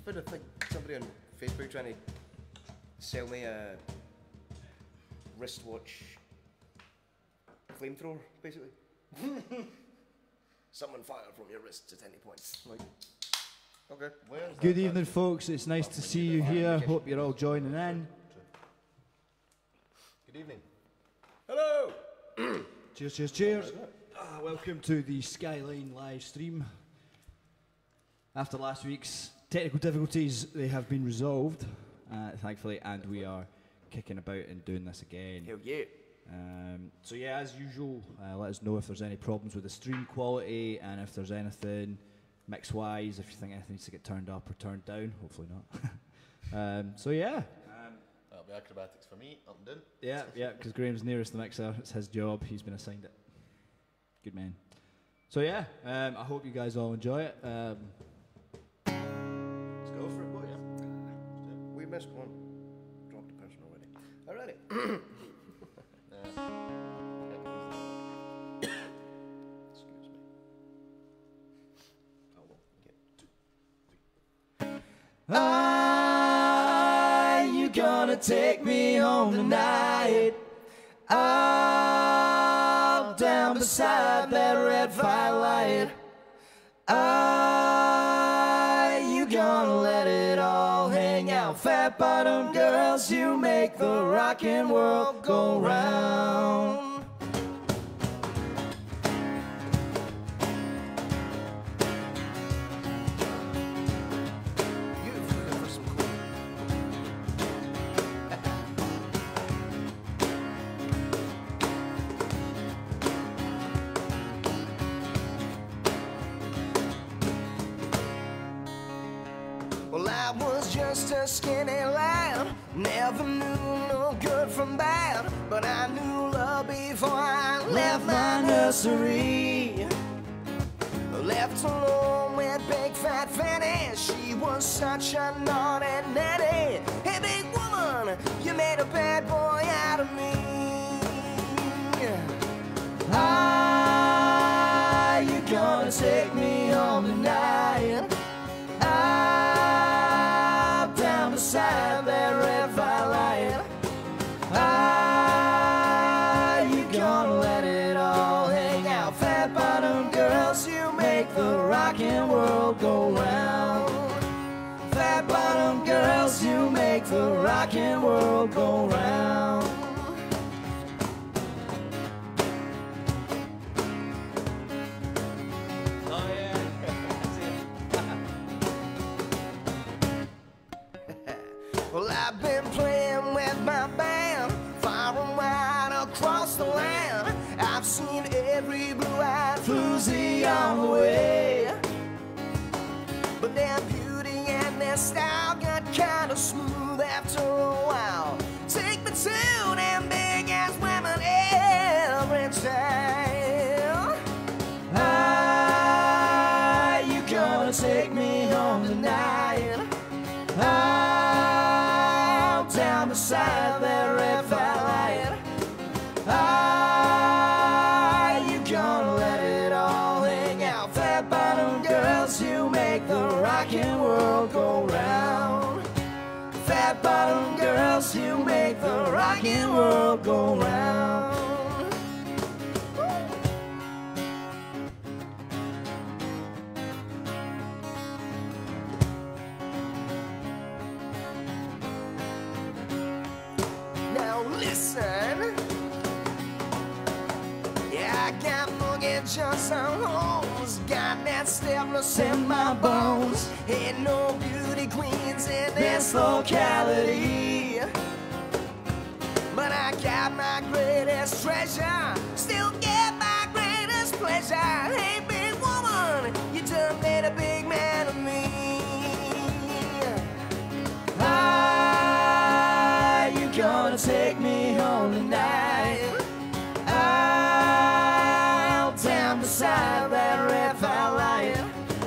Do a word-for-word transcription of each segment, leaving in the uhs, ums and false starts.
I've had a, like, somebody on Facebook trying to sell me a wristwatch flamethrower, basically. Summon fire from your wrists at any point. Like, okay. Where's Good evening, folks. It's nice to see you here. Hope you're all joining in. Good evening. Hello! Cheers, cheers, cheers. Uh, welcome to the Skyline live stream. After last week's technical difficulties, they have been resolved, uh, thankfully, and we are kicking about and doing this again. Hell yeah. Um, so yeah, as usual, uh, let us know if there's any problems with the stream quality and if there's anything mix-wise, if you think anything needs to get turned up or turned down. Hopefully not. um, so yeah. Um, That'll be acrobatics for me, up and down. Yeah, yeah, because Graham's nearest the mixer. It's his job. He's been assigned it. Good man. So yeah, um, I hope you guys all enjoy it. Um, let's go for it, boys. Yeah. We missed one. Dropped a person already. Alrighty. Excuse me. Oh, well, get two, three. Are you gonna take me home tonight? Out down beside that red firelight. Are you gonna let it all hang out? Fat bottom girls, you make the rockin' world go round. Just a skinny lad, never knew no good from bad, but I knew love before I left my nursery. Left alone with big fat Fanny, she was such a naughty nanny. Hey big woman, you made a bad boy out of me. Are you gonna take me home tonight? Beside that red firelight. Are you gonna let it all hang out? Fat bottom girls, you make the rockin' world go round. Fat bottom girls, you make the rockin' world go round. Well, I've been playing with my band far and wide across the land. I've seen every blue-eyed floozy on the way, but their beauty and their style got kind of smooth after a while. Take me to them big-ass women every time. Are you gonna take me home tonight? Down beside that red firelight. Are you gonna let it all hang out? Fat bottom girls, you make the rockin' world go round. Fat bottom girls, you make the rockin' world go round. Listen, yeah, I got mortgage on some homes, got that stiffness in my bones. Ain't no beauty queens in this locality, but I got my greatest treasure, still get my greatest pleasure. Hey, big woman, you done made a big man of me. Are you gonna take me home tonight? Out down beside that red firelight.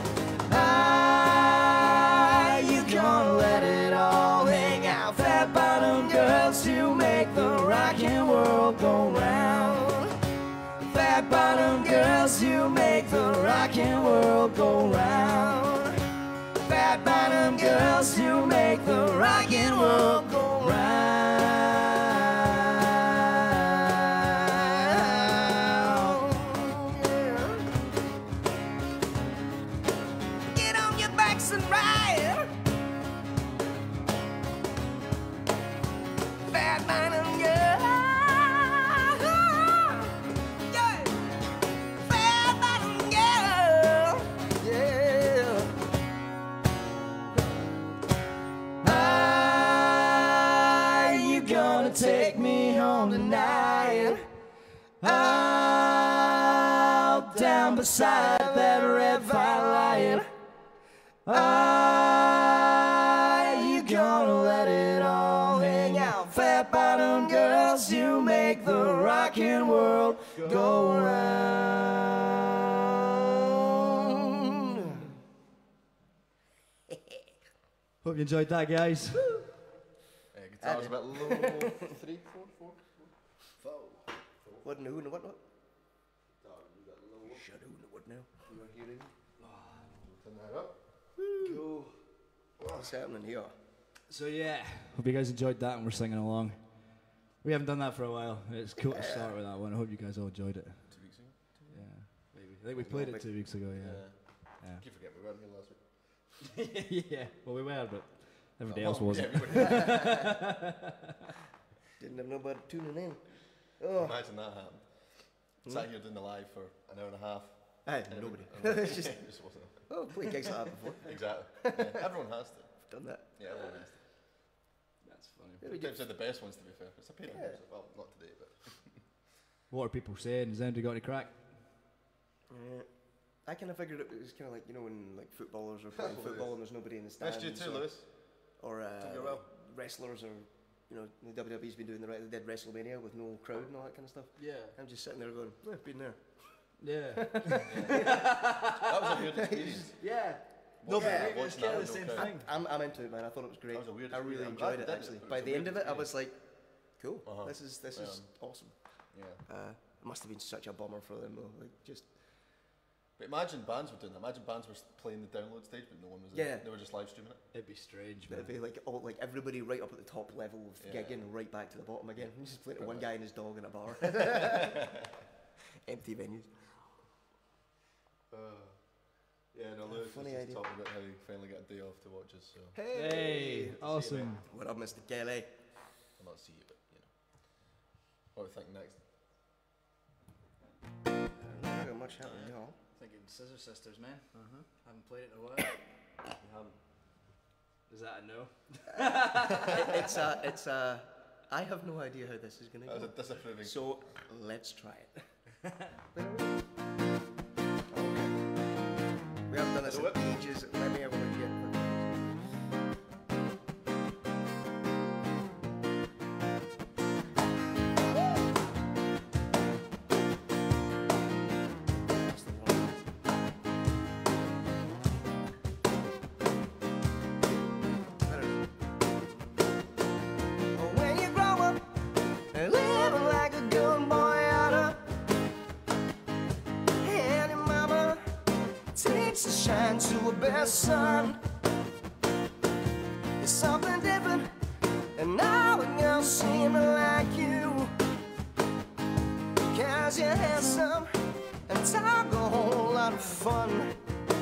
Are you gonna let it all hang out? Fat bottom girls, you make the rockin' world go round. Fat bottom girls, you make the rockin' world go round. Fat bottom girls who make the rockin' world go round. Yeah. Get on your backs and ride. Bad man and girl. Yeah. Bad man and girl. Yeah. Are you gonna take me home tonight? Out down beside that red firelight. Are you gonna let it all hang out? Fat bottom girls, you make the rockin' world go round. Hope you enjoyed that, guys. Uh, guitar was a bit low. Three, four, four, four. What new and what not? Guitar, you got low. Shut up, what now? You are hearing? Turn that up. Go. What's happening here? So yeah, hope you guys enjoyed that and we're singing along. We haven't done that for a while. It's cool to start with that one. I hope you guys all enjoyed it. Two weeks ago? Yeah, maybe. I think we played it two weeks ago. Yeah. Yeah. Keep forgetting we weren't here last week. Yeah. Well, we were, but everybody Oh, else wasn't. Yeah, we were. Didn't have nobody tuning in. Oh, Imagine that happened. Sat here doing the live for an hour and a half. I had and nobody. everyone- It's just, it just wasn't. oh, played gigs like that before. Exactly. Yeah, everyone has to. Done that. Yeah, everyone has to. That's funny. Yeah, we get- Sometimes they're the best ones, to be fair. It's a pain in the Yeah. ass. Well, not today, but. What are people saying? Has anybody got any crack? Yeah. I kind of figured it was kind of like, you know, when like footballers are playing Lewis. football and there's nobody in the stands. Missed you too, or, Lewis. Or uh, Took you well. wrestlers or, you know, the W W E's been doing the right, they did WrestleMania with no crowd and all that kind of stuff. Yeah. I'm just sitting there going, oh, I've been there. Yeah. That was a weird experience. Yeah. No, Watching- but watching it's kind of that the same with no thing. I'm, I'm into it, man. I thought it was great. That was a weird I really experience. I'm glad enjoyed it, you did it, actually. but it By was a the weird end of it, I was experience. like, cool. Uh-huh. This is this is Yeah. awesome. Yeah. Uh, it must have been such a bummer for them, though. Like, just But imagine bands were doing that. Imagine bands were playing the download stage, but no one was Yeah. there. They were just live streaming it. It'd be strange, man. it'd be like all like everybody right up at the top level of Yeah. gigging, right back to the bottom again. You just playing to Pretty one much. guy and his dog in a bar. Empty venues. Uh, yeah, no, Lewis was funny just idea. talking about how he finally got a day off to watch us, so Hey, awesome. What up, Mister Kelly? I'll not see you, but you know. What do you think next? Not got much happening, y'all. Thinking Scissor Sisters, man. Uh-huh. Haven't played it in a while. You haven't. Is that a no? It- it's a, it's a. I have no idea how this is gonna That was a go. disapproving. So let's try it. Okay. We haven't done this Do in ages. Let me have a look again. When you grow up and living like a good boy oughta, and your mama takes a shine to her best son. It's something different, and now the girls seem to like you, 'cause you're handsome and talk a whole lot of fun.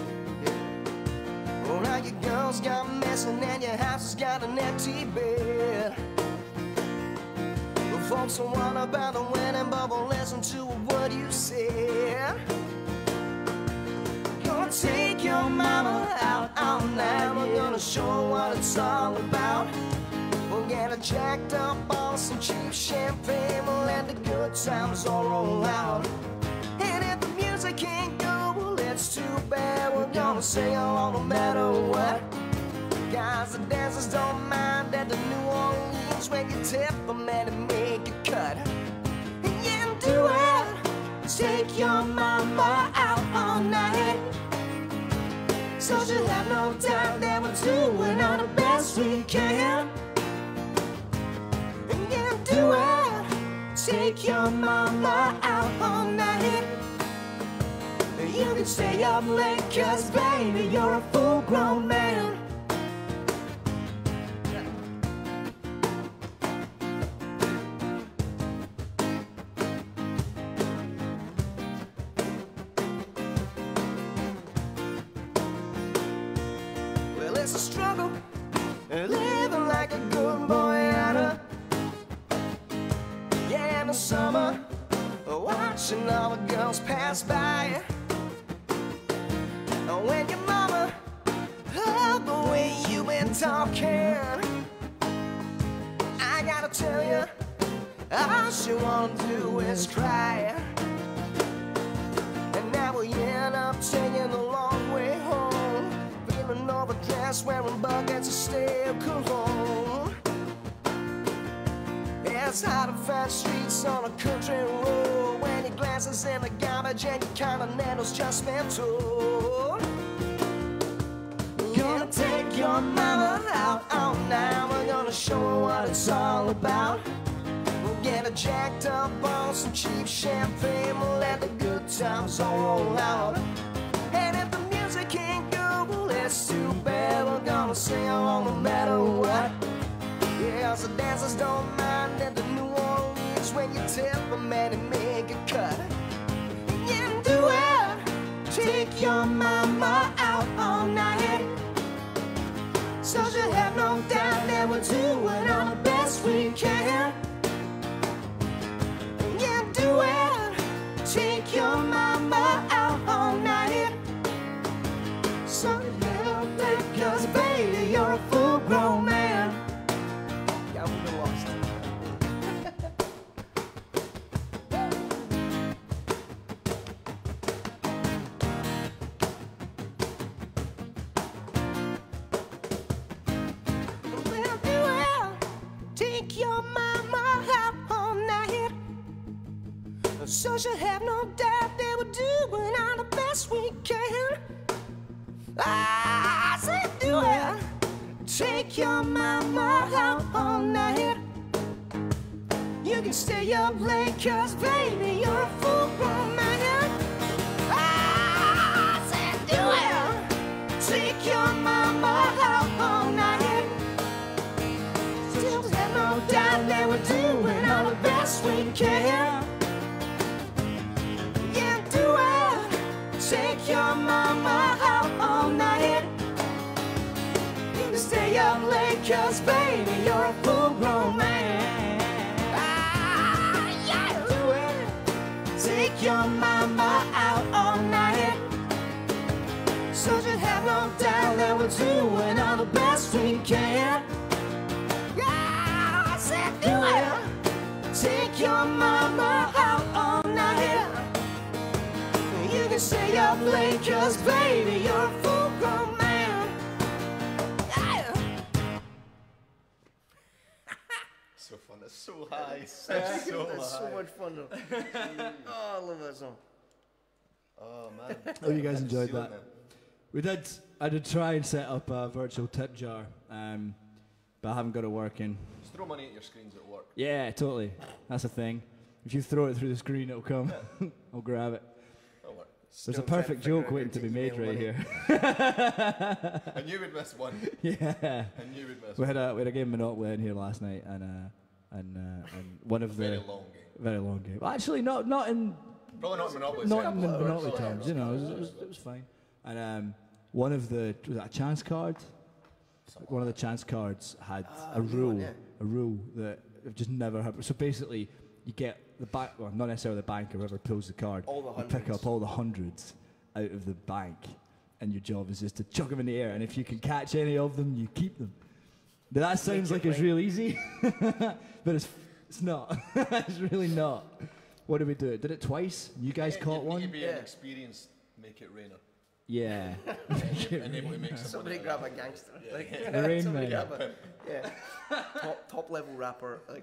Well, now your girl's got messing and your house has got an empty bed. The folks will wonder about the wedding, but will listen to what you said. Gonna take your mama out all night. We're gonna show what it's all about. We'll get her jacked up on some cheap champagne. We'll let the good times all roll out. And if the music ain't good, well, it's too bad. We're gonna sing along no matter what. Guys, the dancers don't mind at the New Orleans when you tip them and make a cut. Yeah, do it. Take your mama out all night, so she'll have no doubt that we're doing all the best we can. Yeah, do it. Take your mama out all night. You can stay up late, 'cause baby, you're a full grown man. summer, watching all the girls pass by. When your mama heard the way you been talking, I gotta tell you, all she wanna do is cry. And now we end up taking the long way home, feeling overdressed, wearing buckets of stale cologne. It's hard to find streets on a country road when your glasses in the garbage and your continental's just been told. Gonna take your mama out all night. We're gonna show her what it's all about. We'll get her jacked up on some cheap champagne. We'll let the good times all roll out. And if the music ain't good, well, it's too bad. We're gonna sing along no matter what. Yeah, so dancers don't mind at the New Orleans when you tip a man and make a cut. Yeah, do it. Take your mama out all night, so she'll have no doubt that we're doing all the best we can. Yeah, do it. Take your mama out all night, so you have no doubt, 'cause baby, you're a full-grown man. Yeah, we lost. So she'll have no doubt that we're doing all the best we can. I said do it. Take your mama out all night. You can stay up late, 'cause baby, you're a full-grown man. I said do it. Take your mama out all night. Still have no doubt that we're doing all the best we can. Take your mama out all night. You can stay up late, 'cause baby, you're a full-grown man. Ah, yeah, do it. Take your mama out all night, so you have no doubt that we're doing all the best we can. Yeah, I said do it. Take your mama out all night. You can stay up late, 'cause baby, you're a full-grown man. Yeah. So fun, it's so high. It's so That's high. so much fun though. Oh, I love that song. Oh man. Hope you guys enjoyed Ceiling that. then. We did. I did try and set up a virtual tip jar, um, but I haven't got it working. Just throw money at your screens at work. Yeah, totally. That's the thing. If you throw it through the screen, it'll come. I'll grab it. That'll work. There's a Still trying to perfect figure joke out waiting how to be to made email right money. here. I knew we'd miss one. Yeah. I knew we'd miss We one. had a we had a game of Monopoly in here last night, and uh, and uh, and one of the Very long game. very long game. Well, actually, not not in Probably not in Monopoly. not setup. in the Probably Monopoly not. terms. You know, it was, it was, it was fine. And um, one of the was that a chance card? One of the chance cards had Ah, a the new rule, one, yeah. a rule that I've just never heard. So basically, you get the bank, well, not necessarily the bank or whoever pulls the card. All the you pick hundreds. up all the hundreds out of the bank, and your job is just to chuck them in the air. And if you can catch any of them, you keep them. Now, that sounds like it's real easy, but it's it's not. It's really not. What did we do? Did it twice? You guys Yeah, caught you one? need to be Yeah. an experienced make it rainer. Yeah. And able to make some Somebody money. grab a gangster. Like, The Rain somebody Man. grab a yeah. top top level rapper. Like,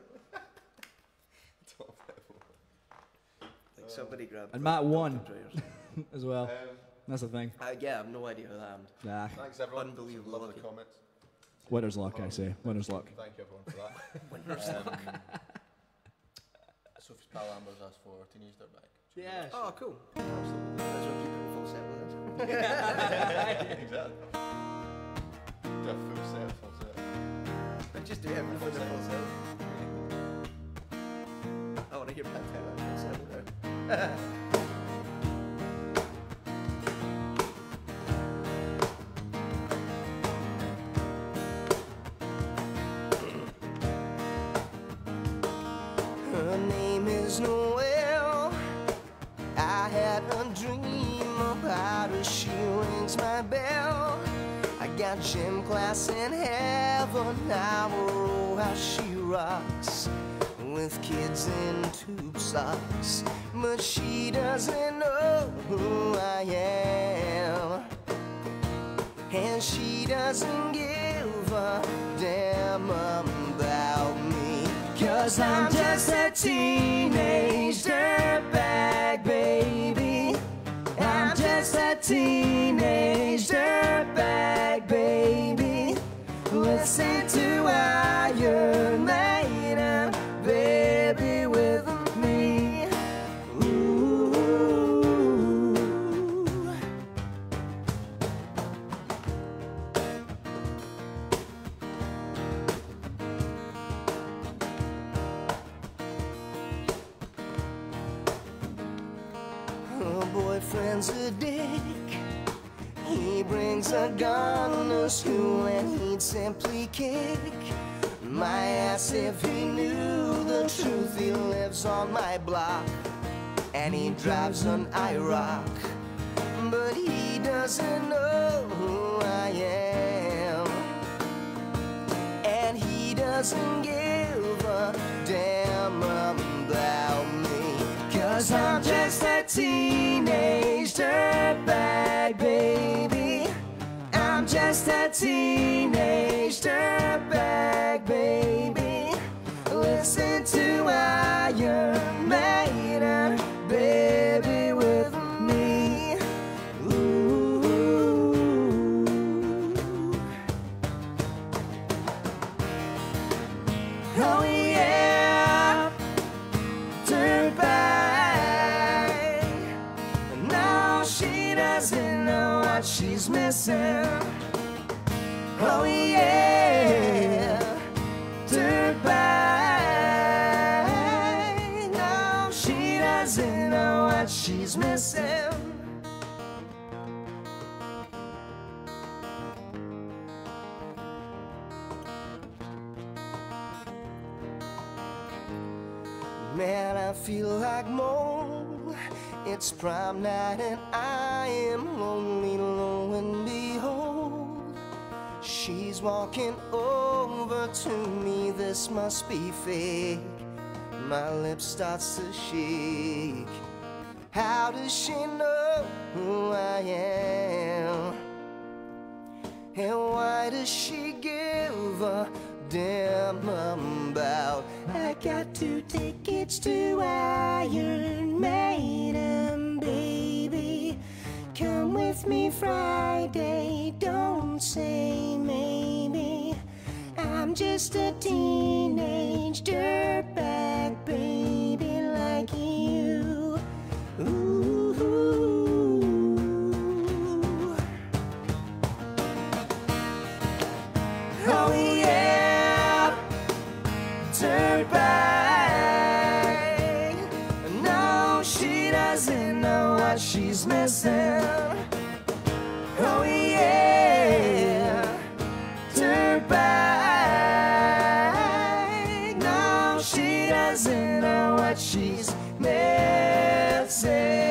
like somebody grab. And Matt won Dungeon Dragons. as well. Um, That's the thing. Uh, yeah, I have no idea how that happened. Nah. thanks everyone. Unbelievable Love lucky. the comments. Winner's luck, I say. Winner's luck. Thank you everyone for that. Winner's Um, luck. Sophie's pal Amber's asked for Teenage Dirtbag. Yeah. Oh, cool. Absolutely. Might as well keep it in full set with us. Exactly. Do a full set, full set. But just do everything in full set. I want to hear Pat Taylor in full set with her. Her name is was Noel. I had a dream about her, she rings my bell. I got gym class in heaven, now oh how she rocks with kids in tube socks. But she doesn't know who I am, and she doesn't give a damn about me. Cause I'm just a teenage dirtbag, baby. I'm just a teenage dirtbag, baby. Listen to Iron Maiden, baby, with me. Ooh. Her boyfriend's a dick. He brings a gun to school and he'd simply kick my ass if he knew the truth. He lives on my block and he drives an I rock, but he doesn't know who I am, and he doesn't give a damn about me. Cause I'm just a teenage dirtbag, baby. I'm just a teenage dirtbag, baby. Listen to Iron Maiden, baby, with me. Ooh. Oh yeah, dirtbag. No, she doesn't know what she's missing. Oh yeah, dirtbag. No, she doesn't know what she's missing. Man, I feel like mold. It's prom night and I am lonely, lo and behold, she's walking over to me. This must be fake. My lips starts to shake. How does she know who I am? And why does she give a damn about? I got two tickets to Iron Maiden, baby. Come with me Friday, don't say maybe. I'm just a teenage dirtbag, baby, like you. Ooh. Oh yeah, dirtbag. No, she doesn't know what she's missing. Oh yeah, dirtbag. No, she doesn't know what she's missing.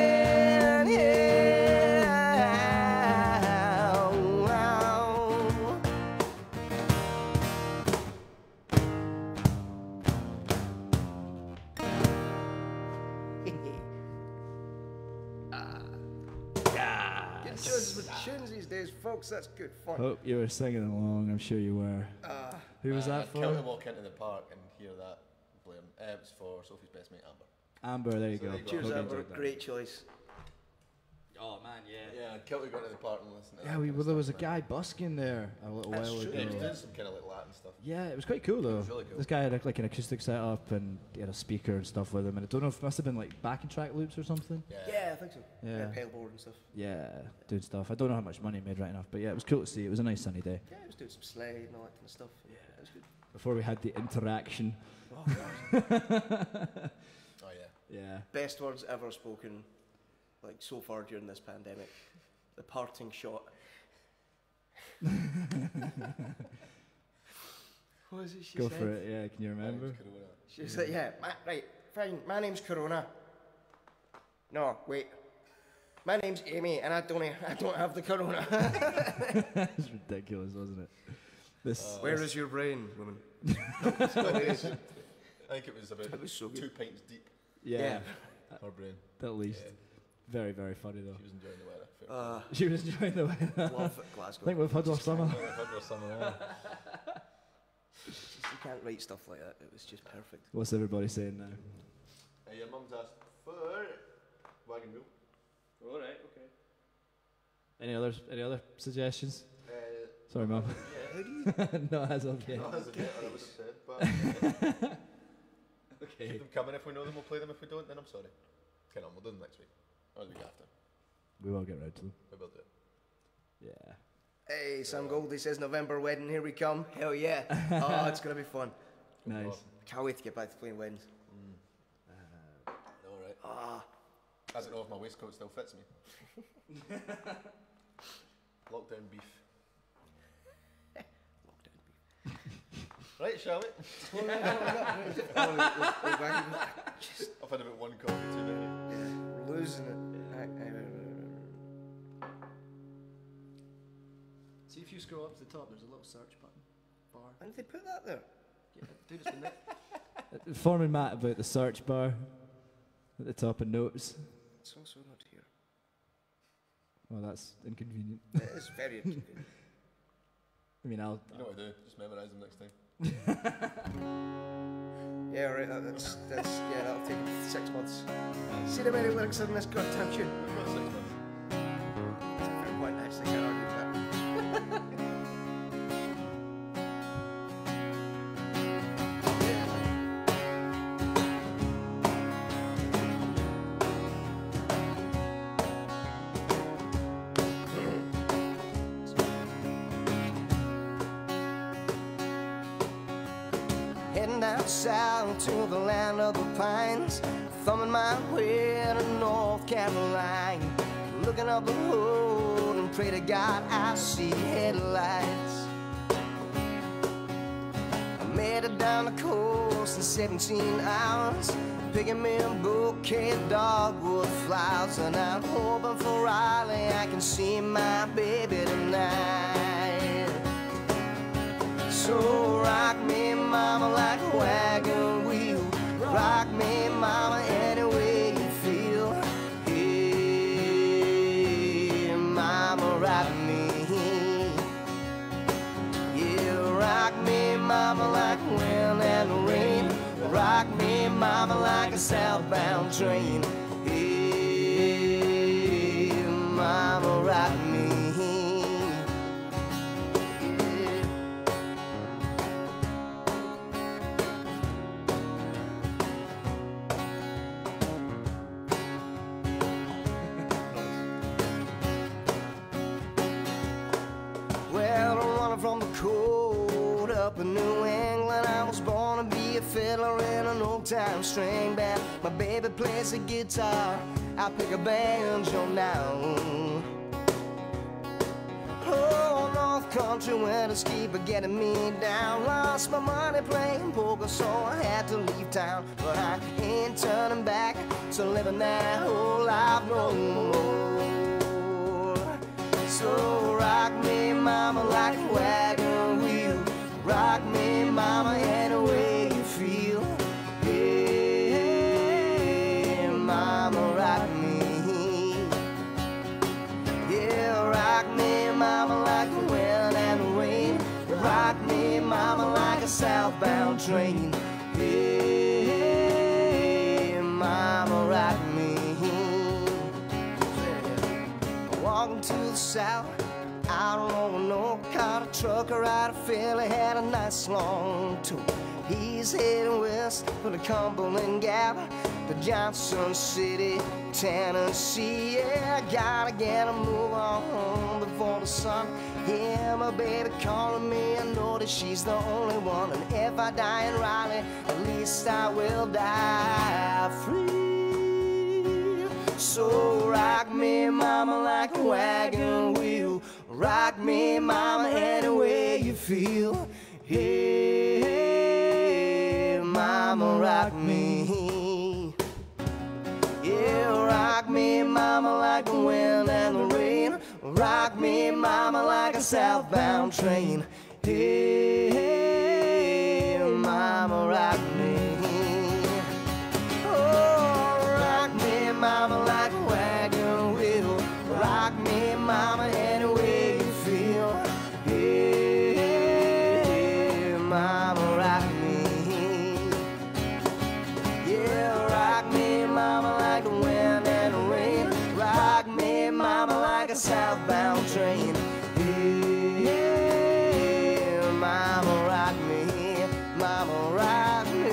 Tunes these days, folks, that's good fun. Hope you were singing along, I'm sure you were. Uh, Who was uh, that for? Count to walk into the park and hear that blaring. Uh, it was for Sophie's best mate, Amber. Amber, there you So go. there you go. Cheers, Hope you Amber. enjoyed that. Great choice. Oh man, yeah. Yeah, Kelly got into the park and listened to Yeah, that we, kind well, of there was a stuff, guy busking there a little That's while true. man. Yeah, he was ago. doing some kind of like Latin stuff. Yeah, it was quite cool though. was really cool. This guy had like an acoustic setup and he had a speaker and stuff with him, and I don't know if it must have been like backing track loops or something. Yeah. Yeah, I think so. Yeah. Yeah, pedal board and stuff. Yeah, doing stuff. I don't know how much money he made right enough, but yeah, it was cool to see. It was a nice sunny day. Yeah, he was doing some sleigh and all that kind of stuff. Yeah, it was good. Before we had the interaction. Oh, gosh. Oh yeah. Yeah. Best words ever spoken, like so far during this pandemic. The parting shot. What was it she Go said? for it, yeah, can you remember? She was like, yeah, ma- right, fine. My name's Corona. No, wait. My name's Amy, and I don't, I don't have the corona. That's ridiculous, wasn't it? This, uh, Where is your brain, woman? I think it was about it was so two good. pints deep. Yeah. yeah. Her brain. At least. Yeah. Very, very funny though. She was enjoying the weather. Uh, she was enjoying the weather. Love Glasgow. I think we've had our summer. We've had our summer, yeah. Just, you can't write stuff like that. It was just perfect. What's everybody saying now? Uh, your mum's asked for wagon wheel. All right, okay. Any others? Any other suggestions? Uh, Sorry, mum. Yeah. Not as of yet. Not as of yet, I would have said, but Okay. keep them coming. If we know them, we'll play them. If we don't, then I'm sorry. Get on, we'll do them next week. Or the week after. We will get round to them. We will do it. Yeah. Hey, Sam Goldie says November wedding, here we come. Hell yeah. Oh, it's going to be fun. Nice. Can't wait to get back to playing weddings. Mm. Uh, Alright. Ah. I don't know if my waistcoat still fits me. Lockdown beef. Lockdown beef. Right, shall we? Just I've had about one coffee too many. yeah, losing it. I, I, See if you scroll up to the top, there's a little search button. Bar. Why did they put that there? Yeah, dude, it's been there. Informing Matt about the search bar at the top of notes. It's also not here. Well, that's inconvenient. It is very inconvenient. I mean, I'll. You know what to do, just memorise them next time. Yeah, right, that, that's, that's, yeah, that'll take six months. See the many lyrics in this goddamn tune. We've got six months. That's a fair point, actually, can't argue with that. Heading down south to the land of the pines, thumbing my way to North Carolina, looking up the road and pray to God I see headlights. I made it down the coast in seventeen hours, picking me a bouquet of dogwood flowers, and I'm hoping for Raleigh I can see my baby tonight. So rock me, mama, like a wagon wheel. Rock me, mama, any way you feel. Hey, mama, rock me. Yeah, rock me, mama, like wind and rain. Rock me, mama, like a southbound train. Hey, mama, rock me. From the cold up in New England, I was born to be a fiddler in an old-time string band. My baby plays the guitar, I pick a banjo now. Oh, North Country winters keep getting me down. Lost my money playing poker, so I had to leave town. But I ain't turning back to living that whole life no more. So rock me, mama, like a wagon wheel. Rock me, mama, any way you feel. Hey, mama, rock me. Yeah, rock me, mama, like the wind and the rain. Rock me, mama, like a southbound train. Hey, mama, rock me. Walking to the south, I don't know no car, a truck, or ride a Philly, had a nice long tour. He's heading west for the Cumberland Gap, the Johnson City, Tennessee. Yeah, I gotta get a move on home before the sun. Yeah, my baby calling me, I know that she's the only one. And if I die in Raleigh, at least I will die free. So rock me, mama, like a wagon wheel. Rock me, mama, any way you feel. Hey, mama, rock me. me, mama, like a southbound train. Hey, mama, rock me. Oh, rock me, mama, like a wagon wheel. Rock me, mama, any way you feel. Hey, mama, rock me. Yeah, rock me, mama, like the wind and the rain. Rock me, mama, like a southbound train. Hey, mama, rock me. Mama, rock me.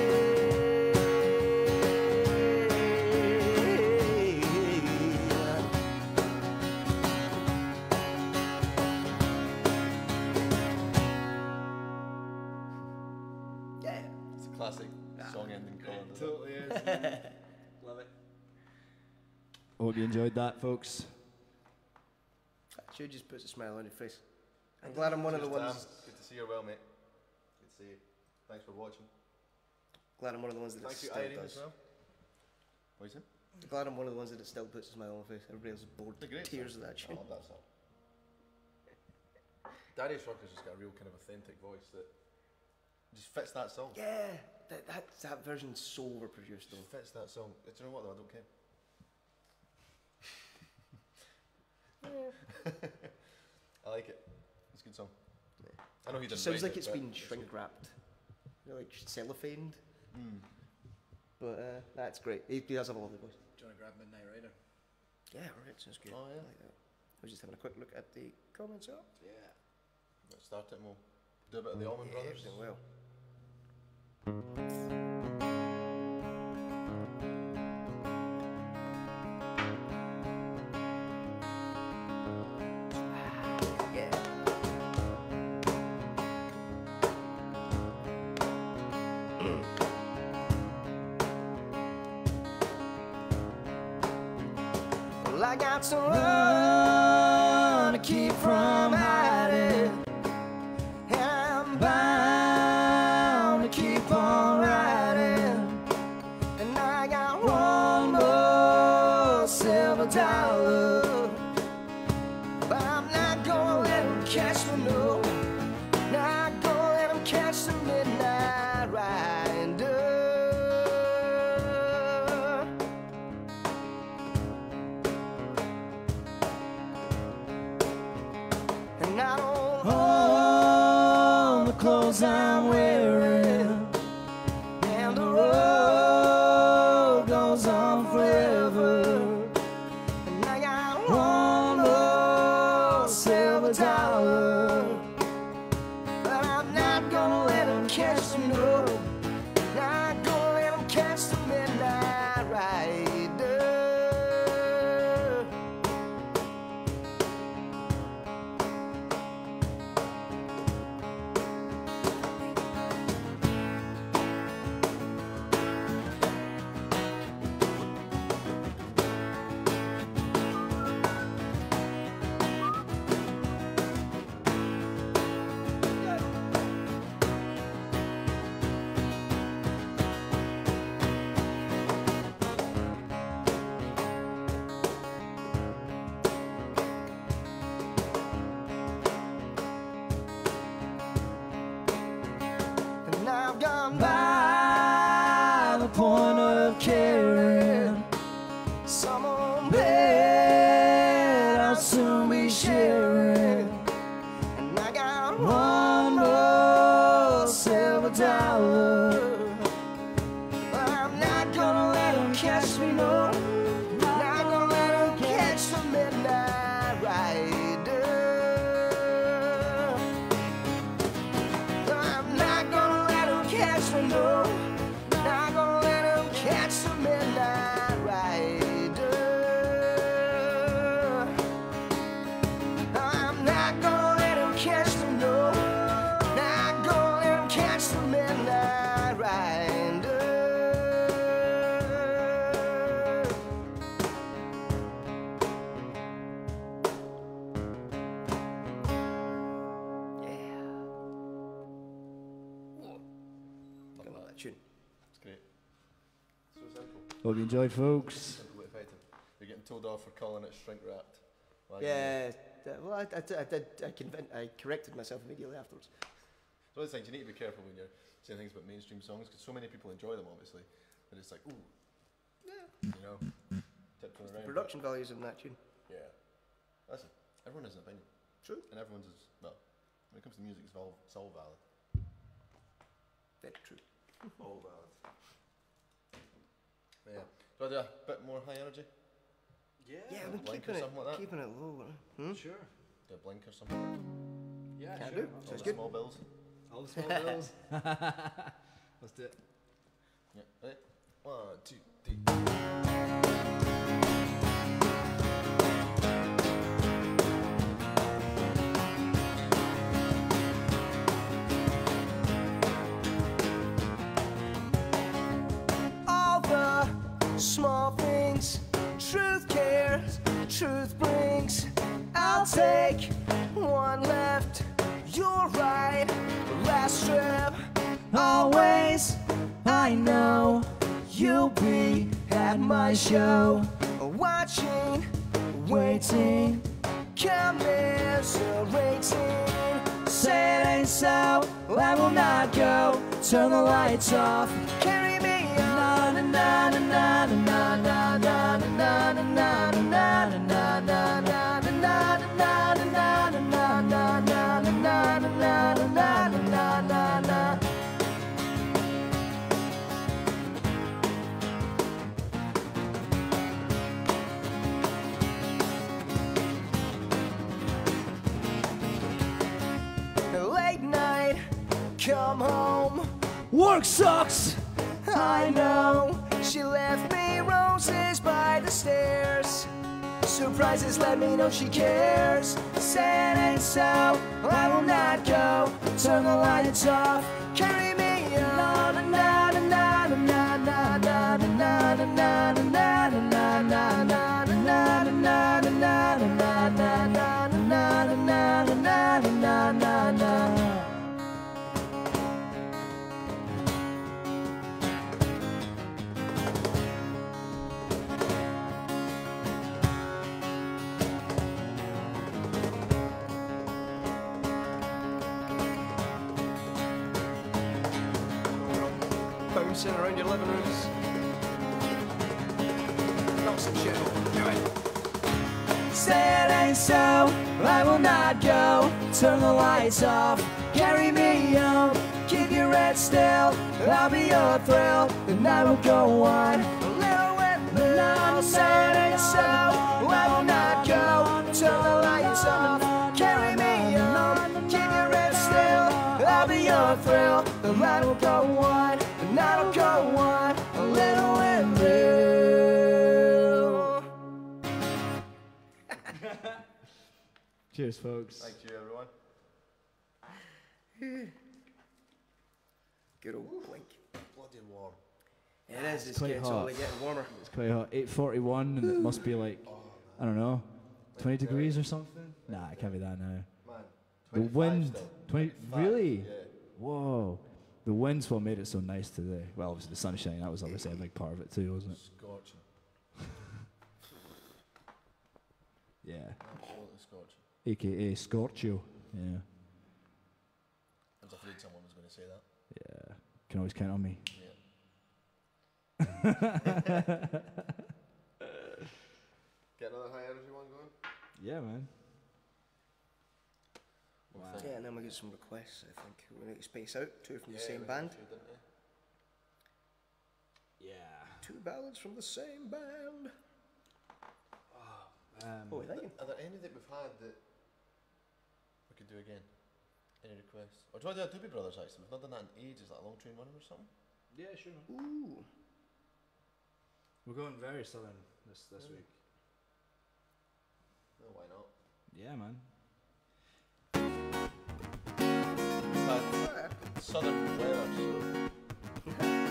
Yeah. It's a classic song ending call. Totally is. Love it. Hope you enjoyed that, folks. That sure just puts a smile on your face. I'm glad I'm one of the Cheers, ones. Tam. Good to see you well, mate. Good to see you. Thanks for watching. Glad I'm one of the ones that it Thank you, still Irene, does. as well. What is it? Glad I'm one of the ones that it still puts a smile on my face. Everybody else is bored It's a to great tears song. of that I tune. love that song. Darius Rucker's just got a real kind of authentic voice that just fits that song. Yeah, that, that, that version's so overproduced though. Just fits that song. Do you know what though? I don't care. I like it. It's a good song. I know he It didn't sounds write like it, it's but been it's shrink good. wrapped, you know, like cellophaned. Mm. But uh, that's great. He, he does have a lovely voice. Do you want to grab Midnight Rider? Yeah, right. Sounds good. Oh, yeah. I like that. I was just having a quick look at the comments up. Yeah. Let's start it and we'll do a bit of the Allman Yeah, Brothers. everything well. Yeah. Well, I got to run to keep from hiding. I'm bound to keep on riding. And I got one more silver dollar. But I'm not gonna let him catch me, no. Not gonna let him catch the midnight rider. And I don't own the clothes I'm wearing, and the road goes on forever. And I got one more silver dollar, but I'm not gonna let him catch me, no. Not gonna let him catch the midnight rider. And I've gone by the point of caring. Someone bet I'll soon be sharing. And I got one more silver dollar, but I'm not gonna let him catch me, no. Not gonna let him catch the midnight rider. I'm not gonna let him catch me, no. Not gonna let him catch the midnight rider. I'm not gonna let him catch me, no. Not gonna let him catch the midnight rider. Yeah. I love that tune. It's great. So simple. Hope you enjoyed, folks. Simple but effective. You're getting told off for calling it shrink wrapped. Why Yeah, uh, well, I, I, I did. I, convinced, I corrected myself immediately afterwards. So those things you need to be careful when you're saying things about mainstream songs because so many people enjoy them, obviously. But it's like, ooh, Yeah. you know, tiptoeing around. Production values in that tune. Yeah. Listen, everyone has an opinion. True. And everyone's is, well, when it comes to music, it's all, it's all valid. Very true. All valid. But yeah. Do I do a bit more high energy? Yeah. Yeah, we're Blink keeping or it, something like that? keeping it low. Hmm? Sure. Do a blink or something like that? Yeah, Can sure. do. All Sounds the good. small bills? All the small bills. Let's do it. Yeah. Ready? One, two, three. All the small things, truth cares, truth brings. I'll take one left, you're right. Last trip, always. I know you'll be at my show, watching, waiting, commiserating. Say it ain't so, I will not go. Turn the lights off, carry me on. Na na na na na na na na na na na na na na. Late night, come home. Work sucks, I know. She left me roses by the stairs. Surprises let me know she cares. Said ain't so, I will not go. Turn the lights off, carry me on. Na na na na na na na na na na na na na na na na na na na na. Bouncing around your living rooms. Knock some shit over. Do it. Say it ain't so, I will not go. Turn the lights off, carry me home. Keep your head still, I'll be your thrill. And I will go on a little with love. Say it ain't so, I will not go. Turn the lights off, carry me home. Keep your head still, I'll be your thrill. And I will go on. And I'll go on a little and real. Cheers, folks. Thank you, everyone. Good old blink. Bloody warm. It is, it's quite getting hot. slowly getting warmer. It's quite hot. eight forty-one, and it must be like, I don't know, twenty degrees or something? Nah, it can't be that now. Man, The twenty-five wind, still. twenty, twenty-five, really? Yeah. Whoa. The wind's what made it so nice today. Well, obviously the sunshine, that was obviously a big part of it too, wasn't it? Scorching. Yeah. Absolutely scorching. A K A Scorchio. Yeah. I was afraid someone was going to say that. Yeah. Can always count on me. Yeah. Get another high energy one going? Yeah, man. What Wow. do you think? Yeah, and then we get some requests, I think. We need to space out, two from the Yeah, same we band. did, didn't we? Yeah. Two ballads from the same band. Um, Oh, thank you. Are there any that we've had that we could do again? Any requests? Or do I do a Doobie Brothers actually? We've not done that in ages, like a long train running or something. yeah, sure. Ooh. We're going very southern this this Yeah. week. No, why not? Yeah, man. We've had southern weather, so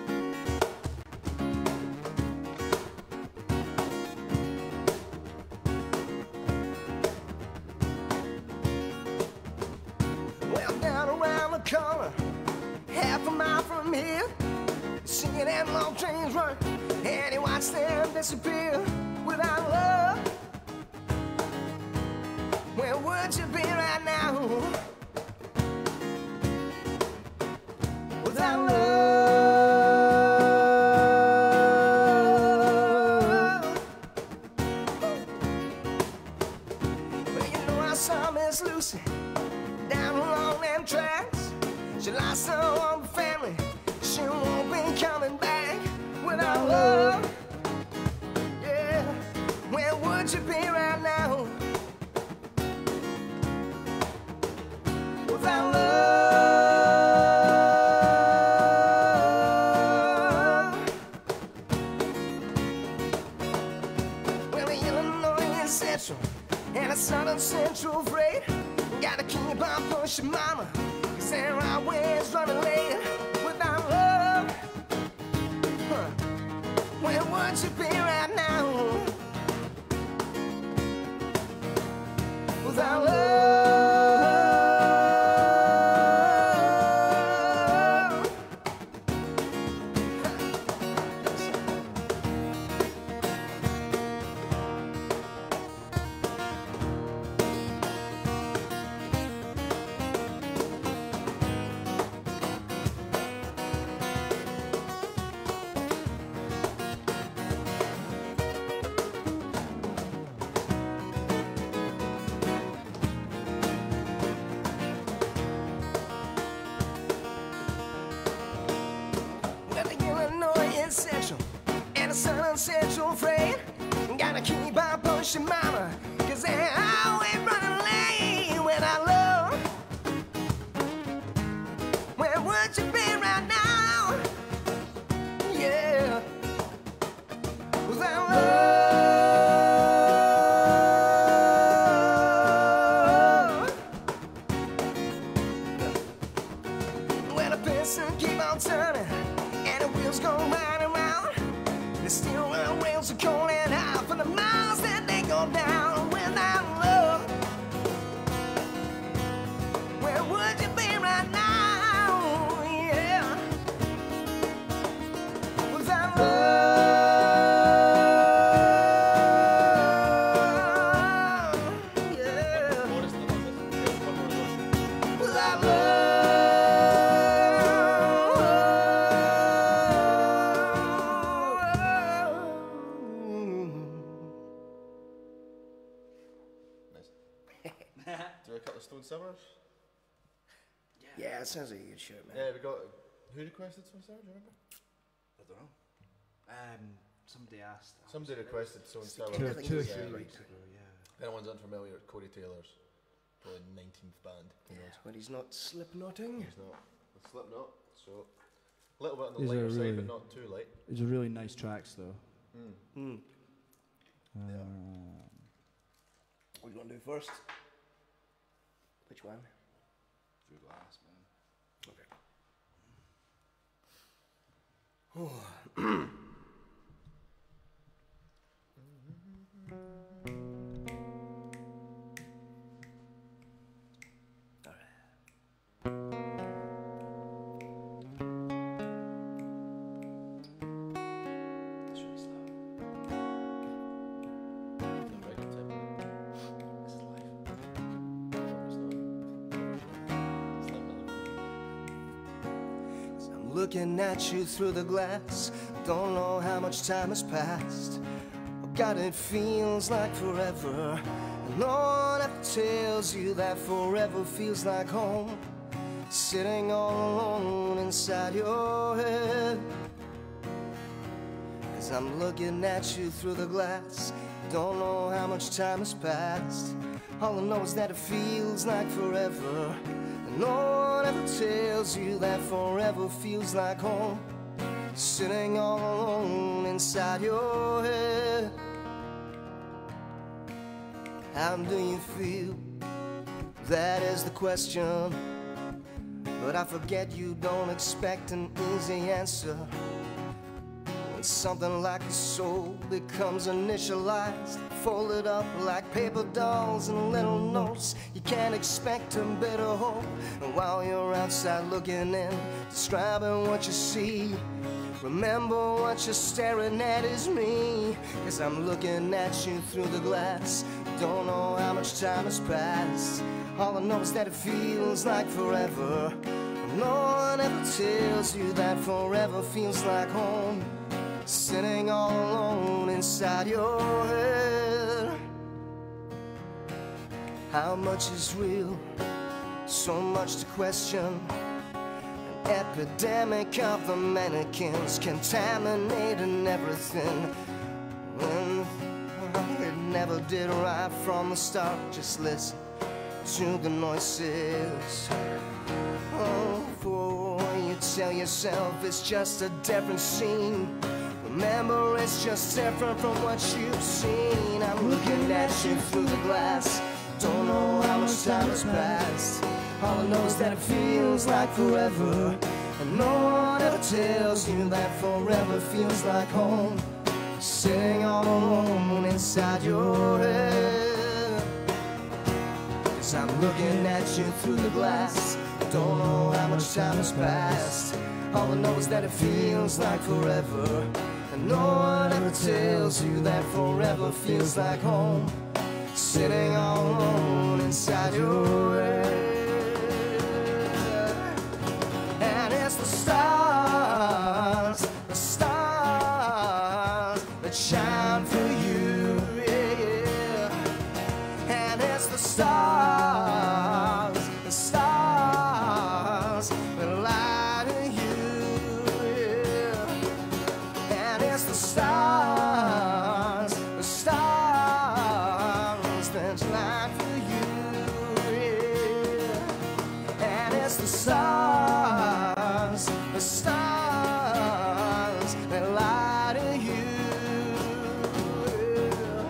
Well, down around the corner, half a mile from here, singing and long trains run, and you watch them disappear without love. would you be right now without love? Well, you know I saw Miss Lucy down along them tracks. She lost her own family. She won't be coming back without love. Yeah, where would you be right now without love? Well, the Illinois is Central and a Southern Central freight. Gotta keep on pushing, mama, 'cause they're always running late without love. Huh. Where would you be right now without love? Central and a Southern Central freight. Gotta keep on pushing, mama, 'cause they're always running late without love. Where would you be right now? Yeah, without love. When a piston keep on turning and the wheels go round and round, the steel rails are calling out for the miles that they go down without love. Where would you be right now? Yeah, without love. Yeah, without love. Do a couple of Stonesour? Yeah, that sounds like a good shirt, man. Yeah, we got. Who requested Stonesour? Do you remember? I don't know. Um, somebody asked. Somebody requested Stonesour. Two, I think two or it was, three uh, weeks ago, yeah. If anyone's unfamiliar, Corey Taylor's probably nineteenth band. Who knows? When he's not slipknotting. He's not. A Slipknot, so a little bit on the These are lighter side, really- but not too light. These are really nice tracks, though. Mm. Hmm. Um, What do you want to do first? Which one? Through glass, man. Okay. Looking at you through the glass, don't know how much time has passed. Oh God, it feels like forever. And Lord, that tells you that forever feels like home, sitting all alone inside your head. 'Cause I'm looking at you through the glass, don't know how much time has passed. All I know is that it feels like forever. No one ever tells you that forever feels like home, sitting all alone inside your head. How do you feel? That is the question. But I forget you don't expect an easy answer. When something like a soul becomes initialized, folded up like paper dolls and little notes, you can't expect a bit of hope. And while you're outside looking in, describing what you see, remember what you're staring at is me. Cause I'm looking at you through the glass. Don't know how much time has passed. All I know is that it feels like forever. No one ever tells you that forever feels like home, sitting all alone inside your head. How much is real? So much to question. An epidemic of the mannequins, contaminating everything. When it never did right from the start, just listen to the noises. Oh, for you tell yourself it's just a different scene. Remember, it's just different from what you've seen. I'm looking at you through the glass. Don't know how much time has passed. All I know is that it feels like forever. And no one ever tells you that forever feels like home, sitting all alone inside your head. Cause I'm looking at you through the glass. Don't know how much time has passed. All I know is that it feels like forever. And no one ever tells you that forever feels like home, sitting all alone inside your head. And it's the stars, the stars that shine for you, yeah. And it's the stars, the stars that lie to you, yeah. And it's the stars, the stars that lie for you, yeah. And it's the stars, the stars that lie to you, yeah.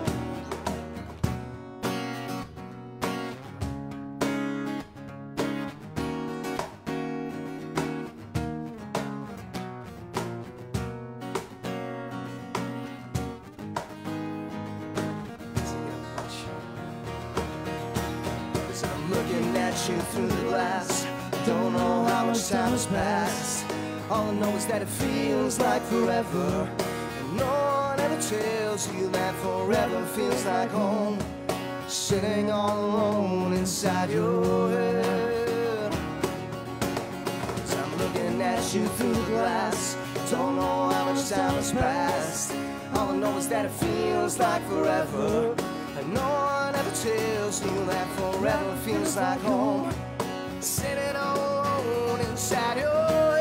Cause I'm looking at you through the glass. Don't know how much time has passed. All I know is that it feels like forever. And no one ever tells you that forever feels like home, sitting all alone inside your head. Cause I'm looking at you through the glass. Don't know how much time has passed. All I know is that it feels like forever. And no one ever tells you that forever feels like home, sitting all alone inside your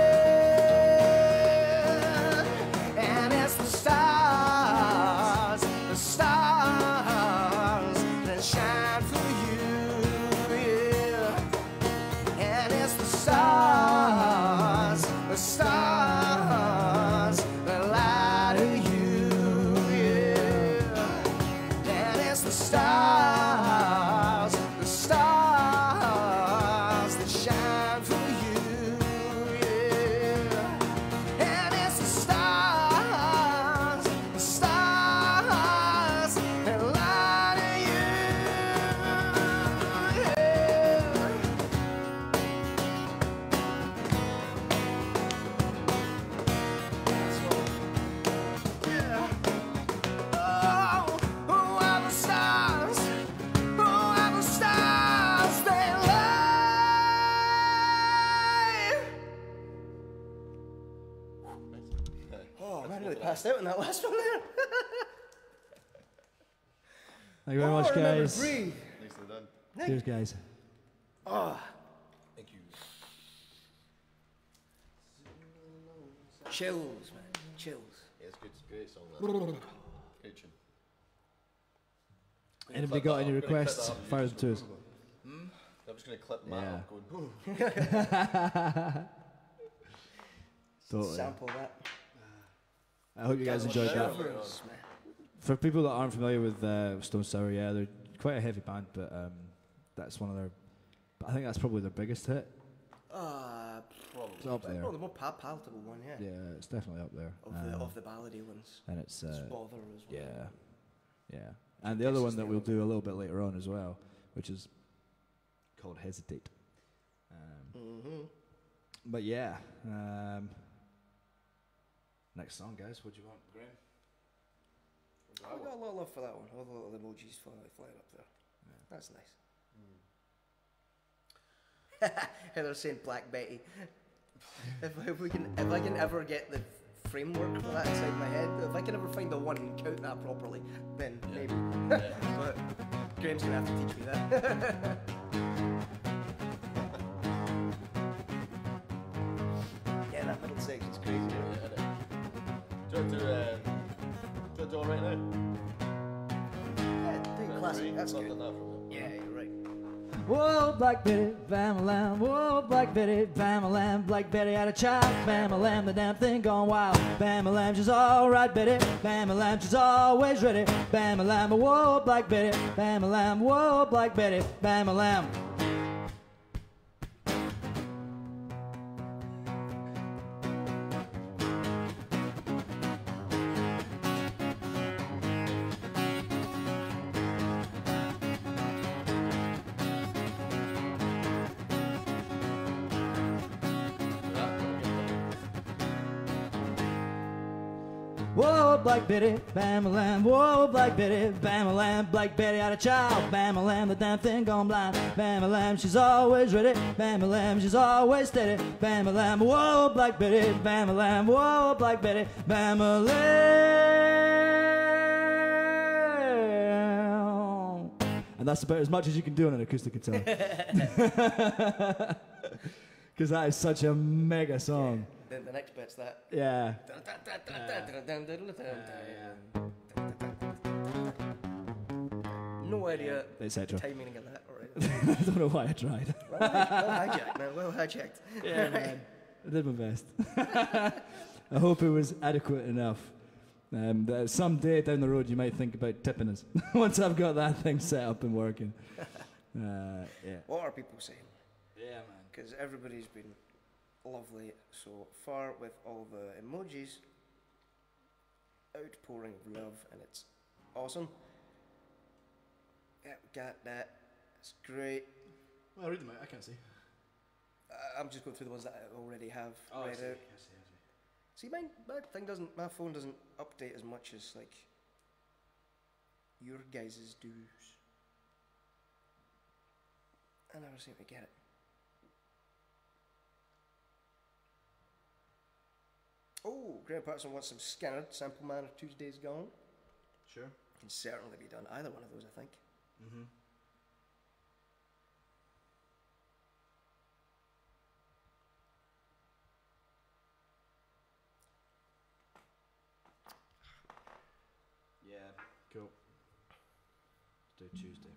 head. And it's the stars, the stars that shine for you, yeah. And it's the stars, the stars that lie to you, yeah. And it's the stars, the stars that shine for you, yeah. And it's the stars, the stars that lie to you, yeah. Oh, who are the stars? Who are the stars? They lie. Oh, man, I really passed out in that last one there. Thank you very Oh, much, remember to guys. breathe. Nicely done. Cheers, guys. Oh, Thank you. chills, man, chills. Yeah, it's good. It's a great song. That. Great tune. Anybody Clip got that any up. Gonna clip requests? that up. Fire them to us. I'm just going to clip Matt Yeah. up going, "Ooh." Totally. Sample that. I hope you guys enjoyed that. Reference, man. For people that aren't familiar with uh, Stonesour, yeah, they're quite a heavy band, but um, that's one of their. I think that's probably their biggest hit. Uh, Probably. up there. Oh, the more pa palatable one, yeah. Yeah, it's definitely up there. Of the Um, of the ballady ones. and it's It's uh, bother as well. yeah, yeah. And the other one that we'll do a little bit later on as well, which is called Hesitate. Um, Mm-hmm. But yeah, um, next song, guys. What do you want, Graham? I got a lot of love for that one. All the little emojis fly, flying up there. Yeah. That's nice. Mm. Heather's saying Black Betty. if, if we can, if I can ever get the framework for that inside my head, if I can ever find the one and count that properly, then Yeah. maybe. Yeah. But Graham's gonna have to teach me that. Yeah, that middle section's crazy. Yeah, I know. Do you want to do, um, do you want to do all right now? Yeah, do classic. That's Not good. done that from Yeah, you're right. Whoa, Black Betty, Bam Lamb. Whoa, Black Betty, Bam Lamb. Black Betty had a child, Bam Lamb. The damn thing gone wild. Bam Lamb, she's all right, Betty. Bam Lamb, she's always ready. Bam Lamb, whoa, Black Betty, Bam Lamb. Whoa, Black Betty, Bam Lamb. Whoa, Black Betty, Bam Lamb. Whoa, Black Betty, Bam Lamb. Black Betty had a child, Bam Lamb. The damn thing gone blind. Bam Lamb, she's always ready. Bam Lamb, she's always steady. Bam Lamb. Whoa, Black Betty, Bam Lamb. Whoa, Black Betty, Bam Lamb. And that's about as much as you can do on an acoustic guitar. Because that is such a mega song. Then the next bit's that. Yeah. No idea Et cetera. the timing of that. All right. I don't know why I tried. Well, well hijacked, man. Well hijacked. Yeah, man. I did my best. I hope it was adequate enough. Um, that someday down the road you might think about tipping us once I've got that thing set up and working. Uh, yeah. What are people saying? Yeah, man. Because everybody's been lovely so far with all the emojis, outpouring of love, and it's awesome. Yeah, we got that. It's great. Well, read them out. I can't see. Uh, I'm just going through the ones that I already have Oh, I read see. out. I see. I see. See, mine, my thing doesn't, my phone doesn't update as much as like your guys's does. I never seem to get it. Oh, Graham Patterson wants some Skynyrd, Sample Man of Tuesday's Gone. Sure. Can certainly be done. Either one of those, I think. Mm-hmm. Yeah, cool. Let's do Tuesday.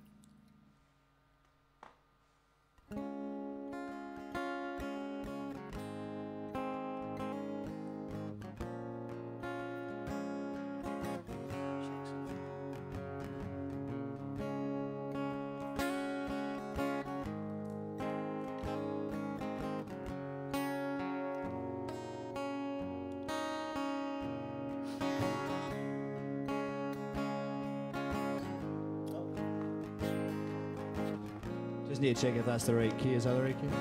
Just need to check if that's the right key. Is that the right key?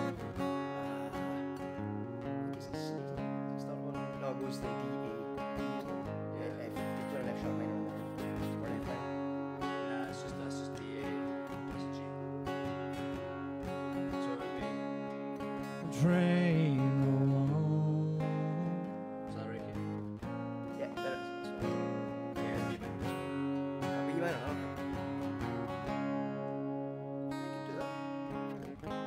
Is it C? Does that one? No, it goes to the D A. Yeah, if you put an extra minor in there, or anything. Nah, it's just that's just D A. That's a G. So it would be train along. Is that right key? Yeah, there it is. Yeah, B minor. A B minor, okay. I can do that.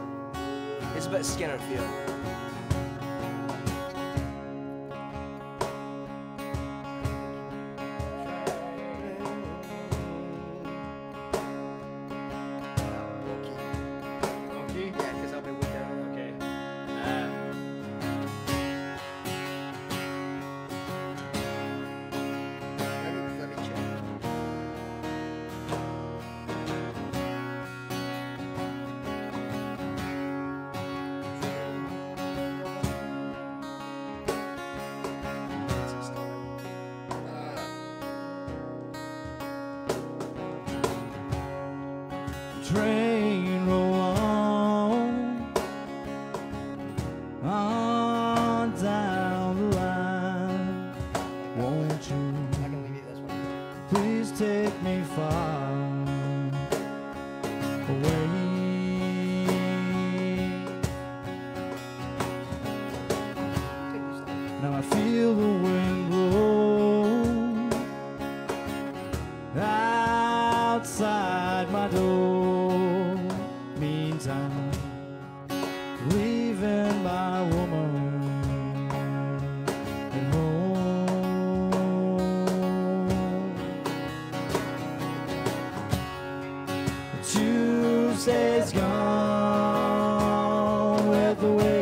It's a bit Skynyrd feel. take me far away. Now I feel the wind blow outside my door. Meantime, leaving my woman at home. Tuesday's gone with the wind.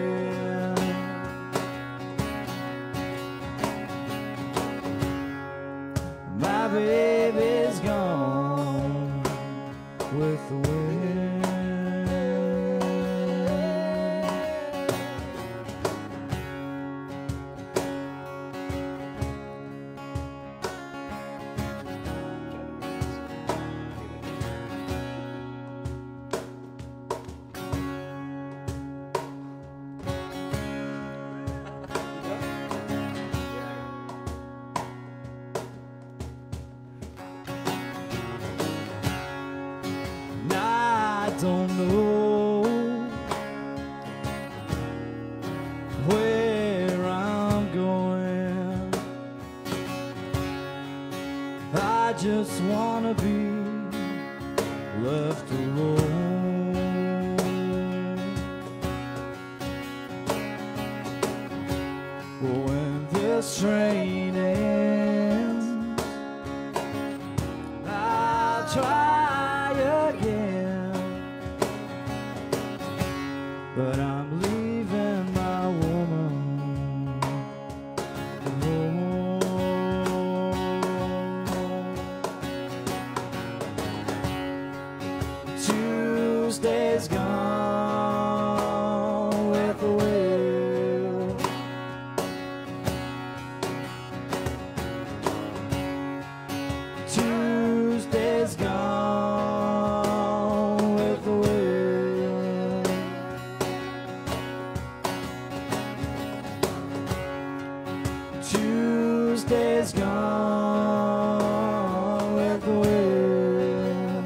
My baby's gone with the wind. Don't know where I'm going. I just wanna be left alone. When this train ends, I'll try again. But I'm leaving my woman alone. Tuesday's gone with the wind. Tuesday's gone with the wind. Tuesday's gone with the wind.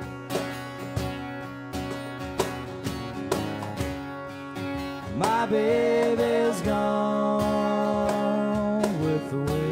My baby's gone with the wind.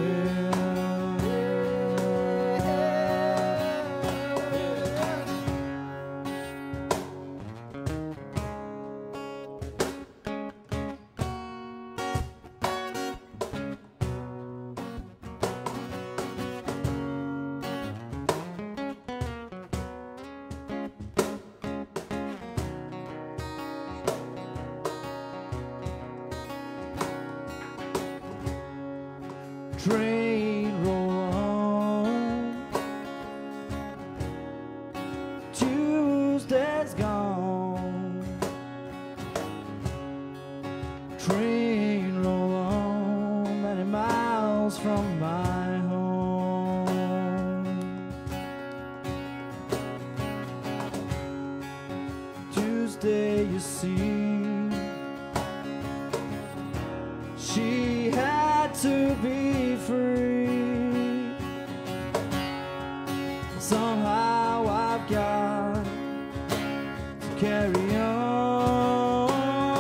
Train roll on. Tuesday's gone. Train roll on, many miles from my home. Tuesday, you see, she had to be free. Somehow I've got to carry on.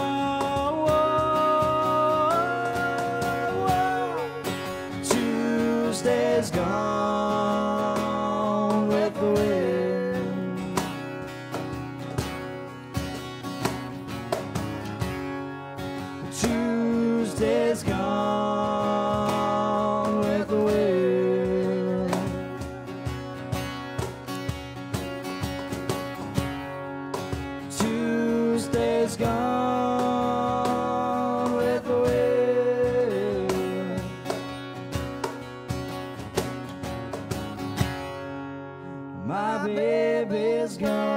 Tuesday's gone with the wind. Tuesday's gone with the wind. Tuesday's gone with the wind. My baby's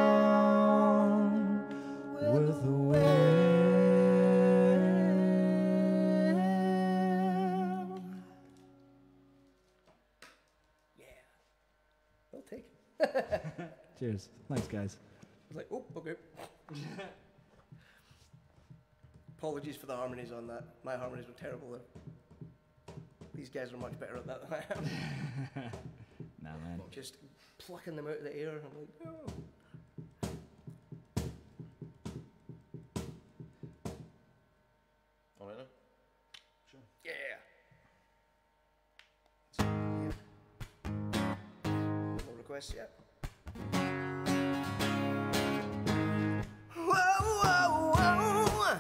gone with the wind. Well taken. Cheers. Thanks, guys. I was like, oh, okay. Apologies for the harmonies on that. My harmonies were terrible there. These guys are much better at that than I am. Nah. man. Just plucking them out of the air. I'm like, oh. All right now? Sure. Yeah. No more requests yet. Whoa, whoa, whoa.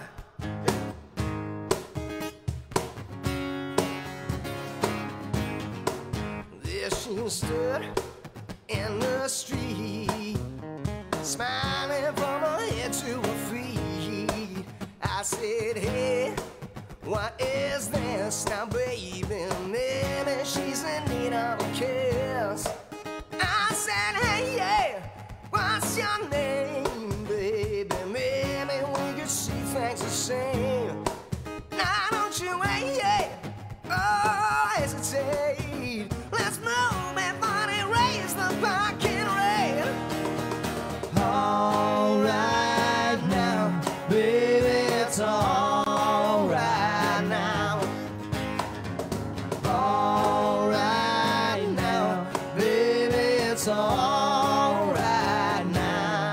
There she stood in the street, smiling from her head to her feet. I said, hey, what is this now, baby? Maybe she's in need of a kiss. I said, hey, yeah, what's your name, baby? Maybe we could see things the same. Now don't you wait, yeah, oh, hesitate. Let's move before they raise the parking rate. All right now, baby, it's all right now. All right now, baby, it's all right now.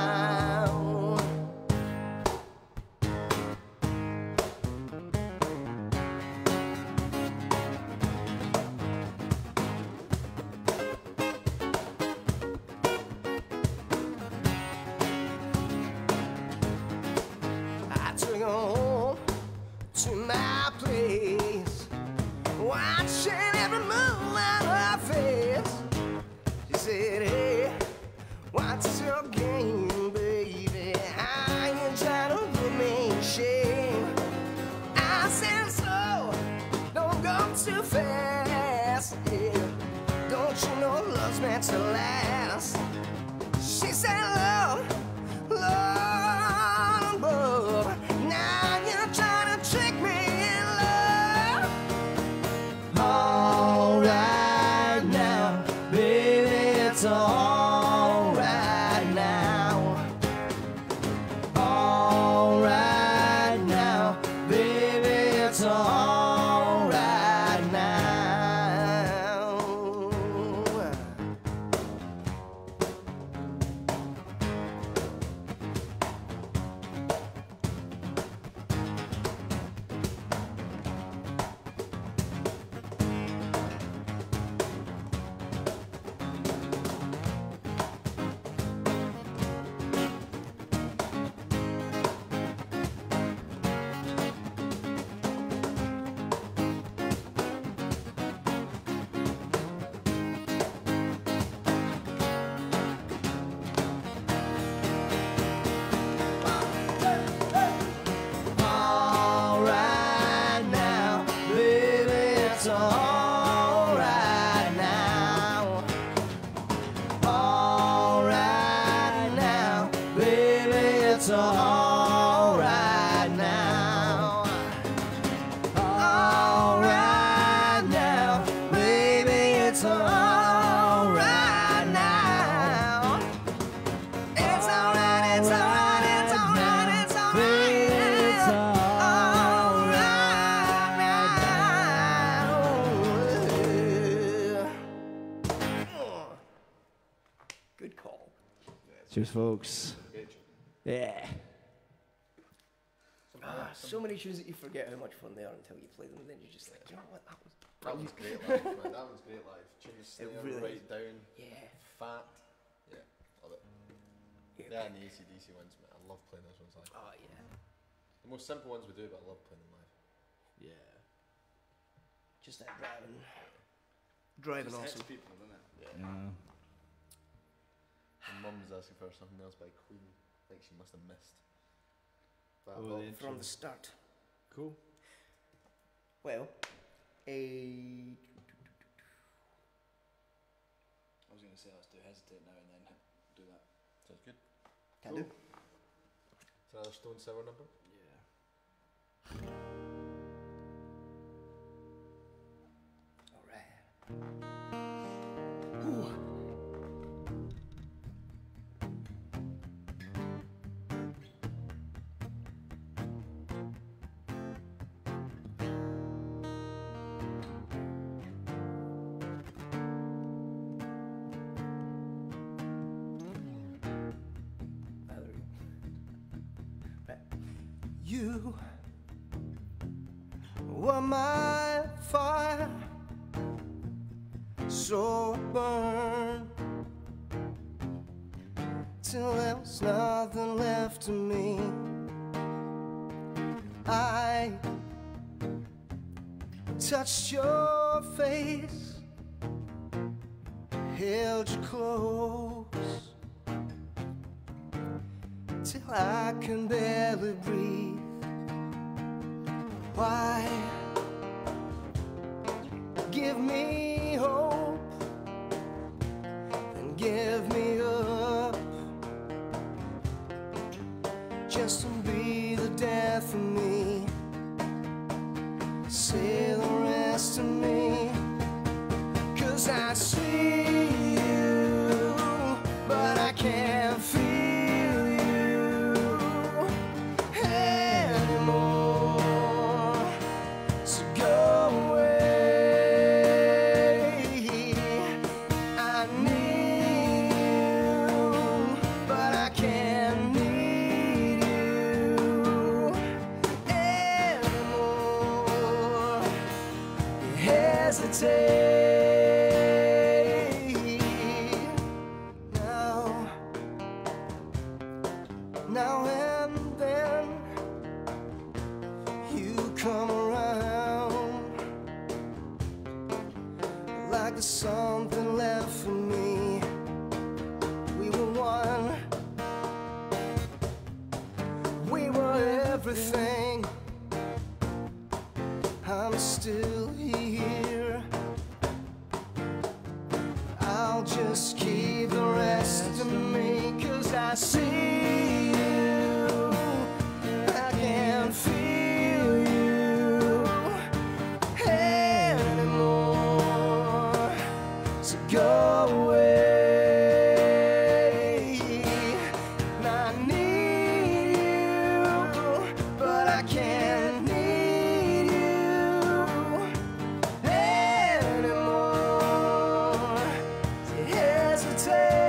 I took her home to my place, watching every move on her face. She said, hey, what's your game, baby? How you trying to put me in shame? I said, slow, don't go too fast, yeah. Don't you know love's meant to last? She said, love, love above. Now you're trying to trick me in love. All right now, baby, it's all right now. All right now, baby, it's all right now. All right now, baby, it's all right now. All right now, baby, it's all right now. All right now, baby, it's all right now. It's alright, it's alright, it's alright, it's alright. Baby, it's all Good call. Cheers, folks. Yeah. Ah, so many tunes that you forget how much fun they are until you play them, and then you're just like, you know what, that was That was great live, man. That was great live. Tunes there, really right is. down, yeah. fat. Yeah, love it. Yeah. Yeah, and the A C D C ones, man. I love playing those ones live. Oh yeah. The most simple ones we do, but I love playing them live. Yeah. Just that driving, driving awesome. people, doesn't it? Yeah. Yeah. My mum's asking for something else by Queen. I think she must have missed. That Oh, lot. the From the start. Cool. Well, a I was going to say let's do Hesitate now and then do that. Sounds good. can do. Is that another Stonesour number? Yeah. All right. Ooh. You were my fire, so burn till there was nothing left of me. I touched your face, held you close till I can barely breathe. Why give me hope and give me up just to be the death of me? Say the rest of me, 'cause I see you, but I can't feel you anymore. So go away. I need you, but I can't need you anymore. You hesitate. Now and then you come around like there's something left for me. We were one, we were everything. I'm still here. I'll just keep the rest of me, 'cause I see feel you anymore. So go away. And I need you, but I can't need you anymore. So hesitate.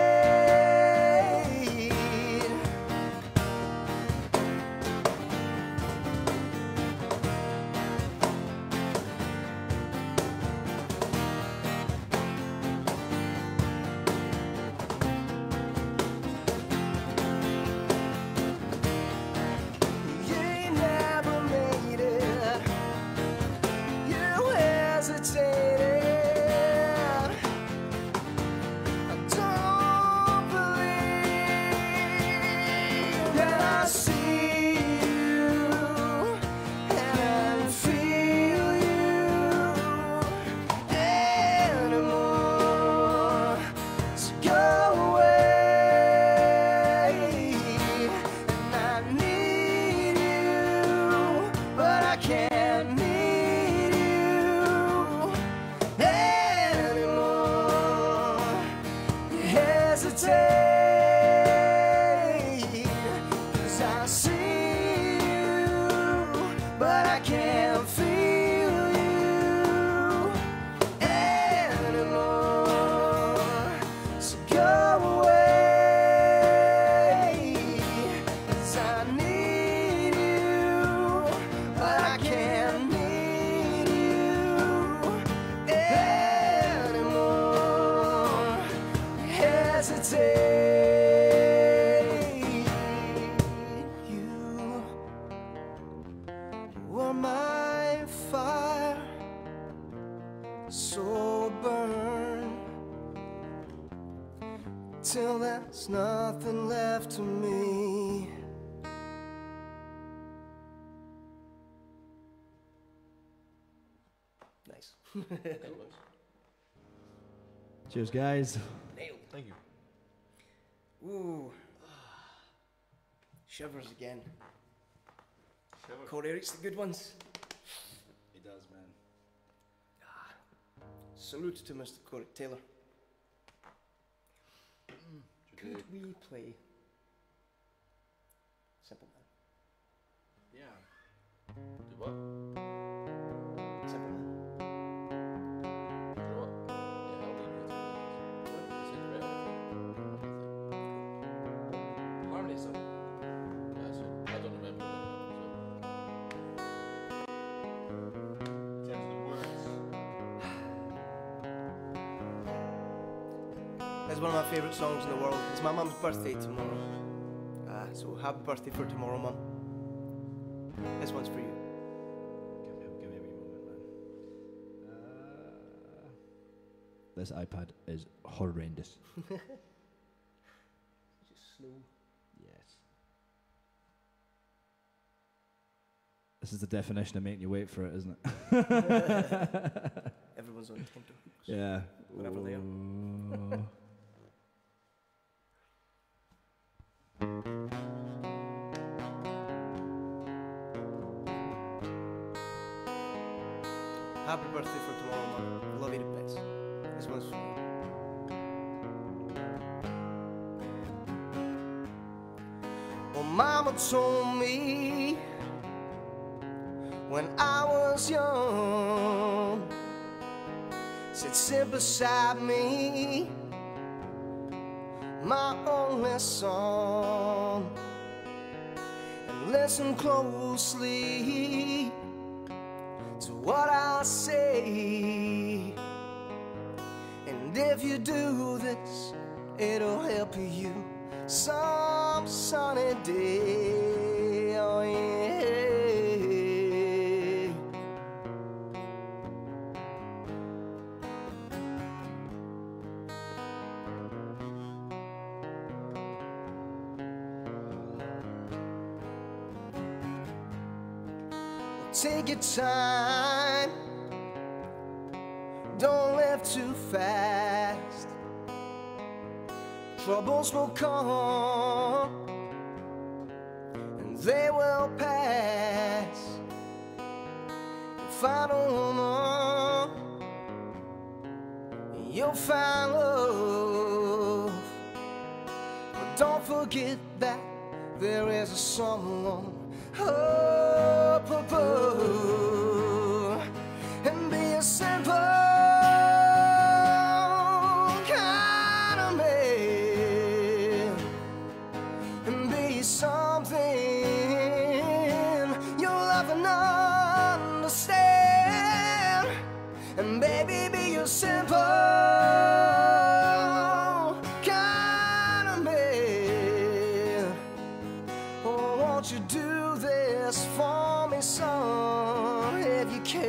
Till there's nothing left to me. Nice. Cheers, guys. Nailed. Thank you. Ooh. Shivers again. Shiver. Corey Eric's the good ones. He does, man. Salute to Mister Corey Taylor. Could we play Simple Man? Yeah. Do what? Simple Man. Do what? Yeah, I'll leave it to you. Is it right? What do you think? Harmony song. Yeah, that's it. I don't remember. It's one of my favourite songs in the world. It's my mum's birthday tomorrow. Uh, so happy birthday for tomorrow, Mum. This one's for you. Give me, give me a wee moment, man. Uh, This iPad is horrendous. just slow. Yes. This is the definition of making you wait for it, isn't it? Everyone's on tenterhooks. Yeah. Whenever they are. Ooh. Happy birthday for tomorrow, Mum. Love you the best. This one's for you. Well, Mama told me when I was young, said sit beside me, my only son, and listen closely to what I say. And if you do this, it'll help you some sunny day. Oh yeah. Take your time, don't live too fast. Troubles will come and they will pass. You'll find a woman, you'll find love, but don't forget that there is a someone up above, and be a simple kind of man, and be something you'll love and understand, and baby, be a simple kind of man. Oh, won't you do this for me, son, if you can,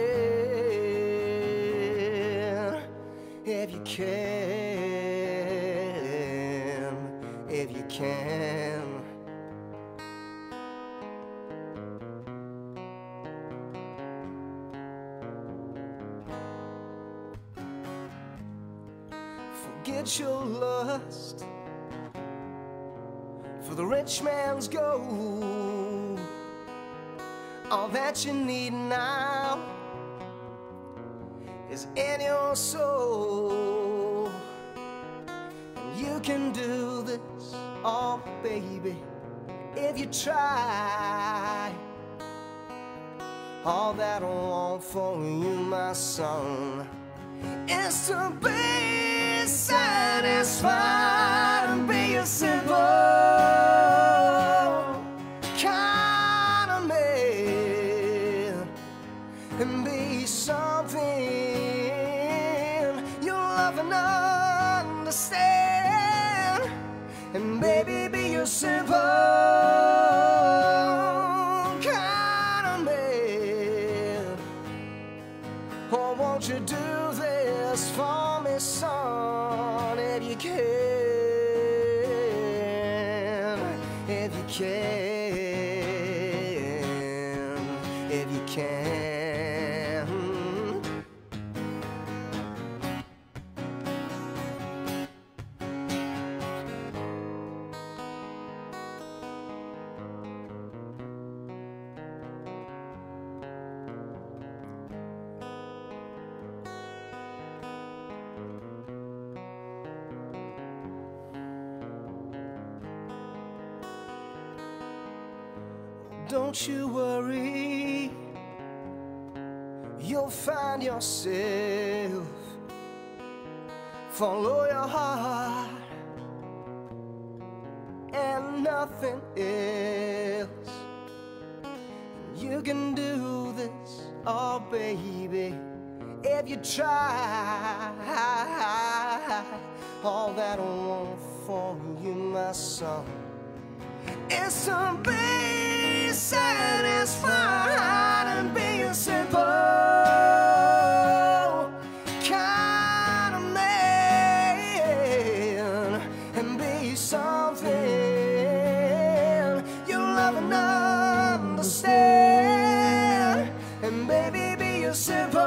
if you can, if you can. Forget your lust for the rich man's gold. All that you need now is in your soul. And you can do this, oh baby, if you try. All that I want for you, my son, is to be satisfied and be a simple kind of man, and be something you'll love and understand, and baby, be your simple kind of man. Oh, won't you do this for me, son, if you can, if you can, if you can. Don't you worry, you'll find yourself. Follow your heart and nothing else. You can do this, oh baby, if you try. All that I want for you, my son, is to be satisfied and be a simple kind of man, and be something you love and understand. And baby, be a simple,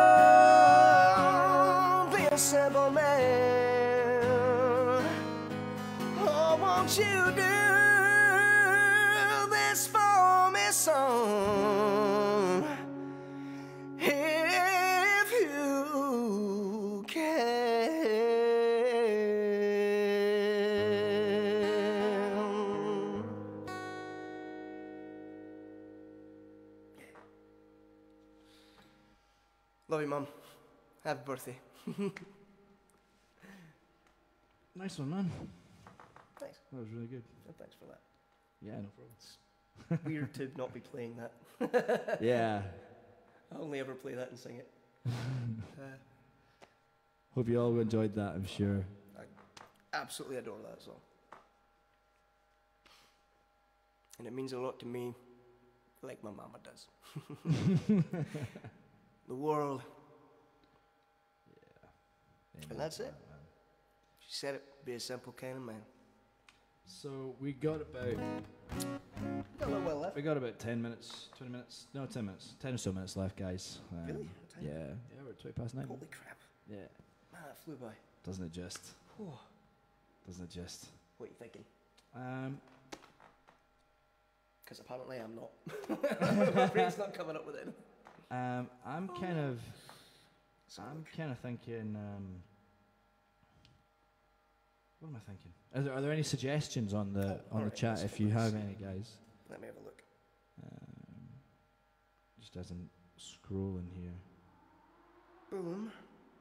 be a simple man. Oh, won't you do this for me, son, if you can? Love you, Mum. Happy birthday. Nice one, man. Thanks. That was really good. Oh, thanks for that. Yeah, no problem. It's weird to not be playing that. Yeah. I only ever play that and sing it. uh, Hope you all enjoyed that, I'm sure. I absolutely adore that song. And it means a lot to me, like my mama does. The world. Yeah. And that's it. She said it, be a simple kind of man. So we got about Got a little while left. we got about ten minutes, twenty minutes, no ten minutes, ten or so minutes left, guys. Um, Really? Time? Yeah, yeah, we're at twenty past nine. Holy crap. Yeah, Man, that flew by. doesn't it just? Oh, Doesn't it just? what are you thinking? Um, Because apparently I'm not. My brain's not coming up with it. um, I'm kind of, I'm kind of thinking. Um, what am I thinking? Are there, are there any suggestions on the Oh, on the alright, chat let's- if you let's have see. any, guys? Let me have a look. Um, just as I'm scrolling here. Boom.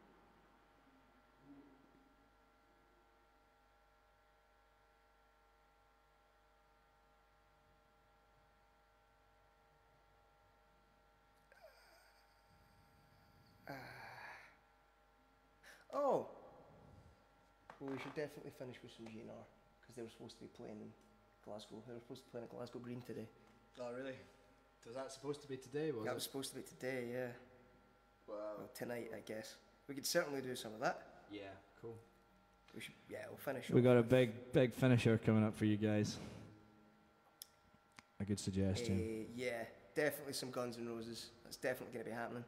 Uh, oh. Well, we should definitely finish with some G N R because they were supposed to be playing in Glasgow. They were supposed to play in Glasgow Green today. Oh, really? Was that supposed to be today? Was That it? was supposed to be today, yeah. Wow. Well, tonight, I guess. We could certainly do some of that. Yeah, cool. We should, yeah, we'll finish. We off got a with, big big finisher coming up for you guys. A good suggestion. Uh, yeah, definitely some Guns N' Roses. That's definitely going to be happening.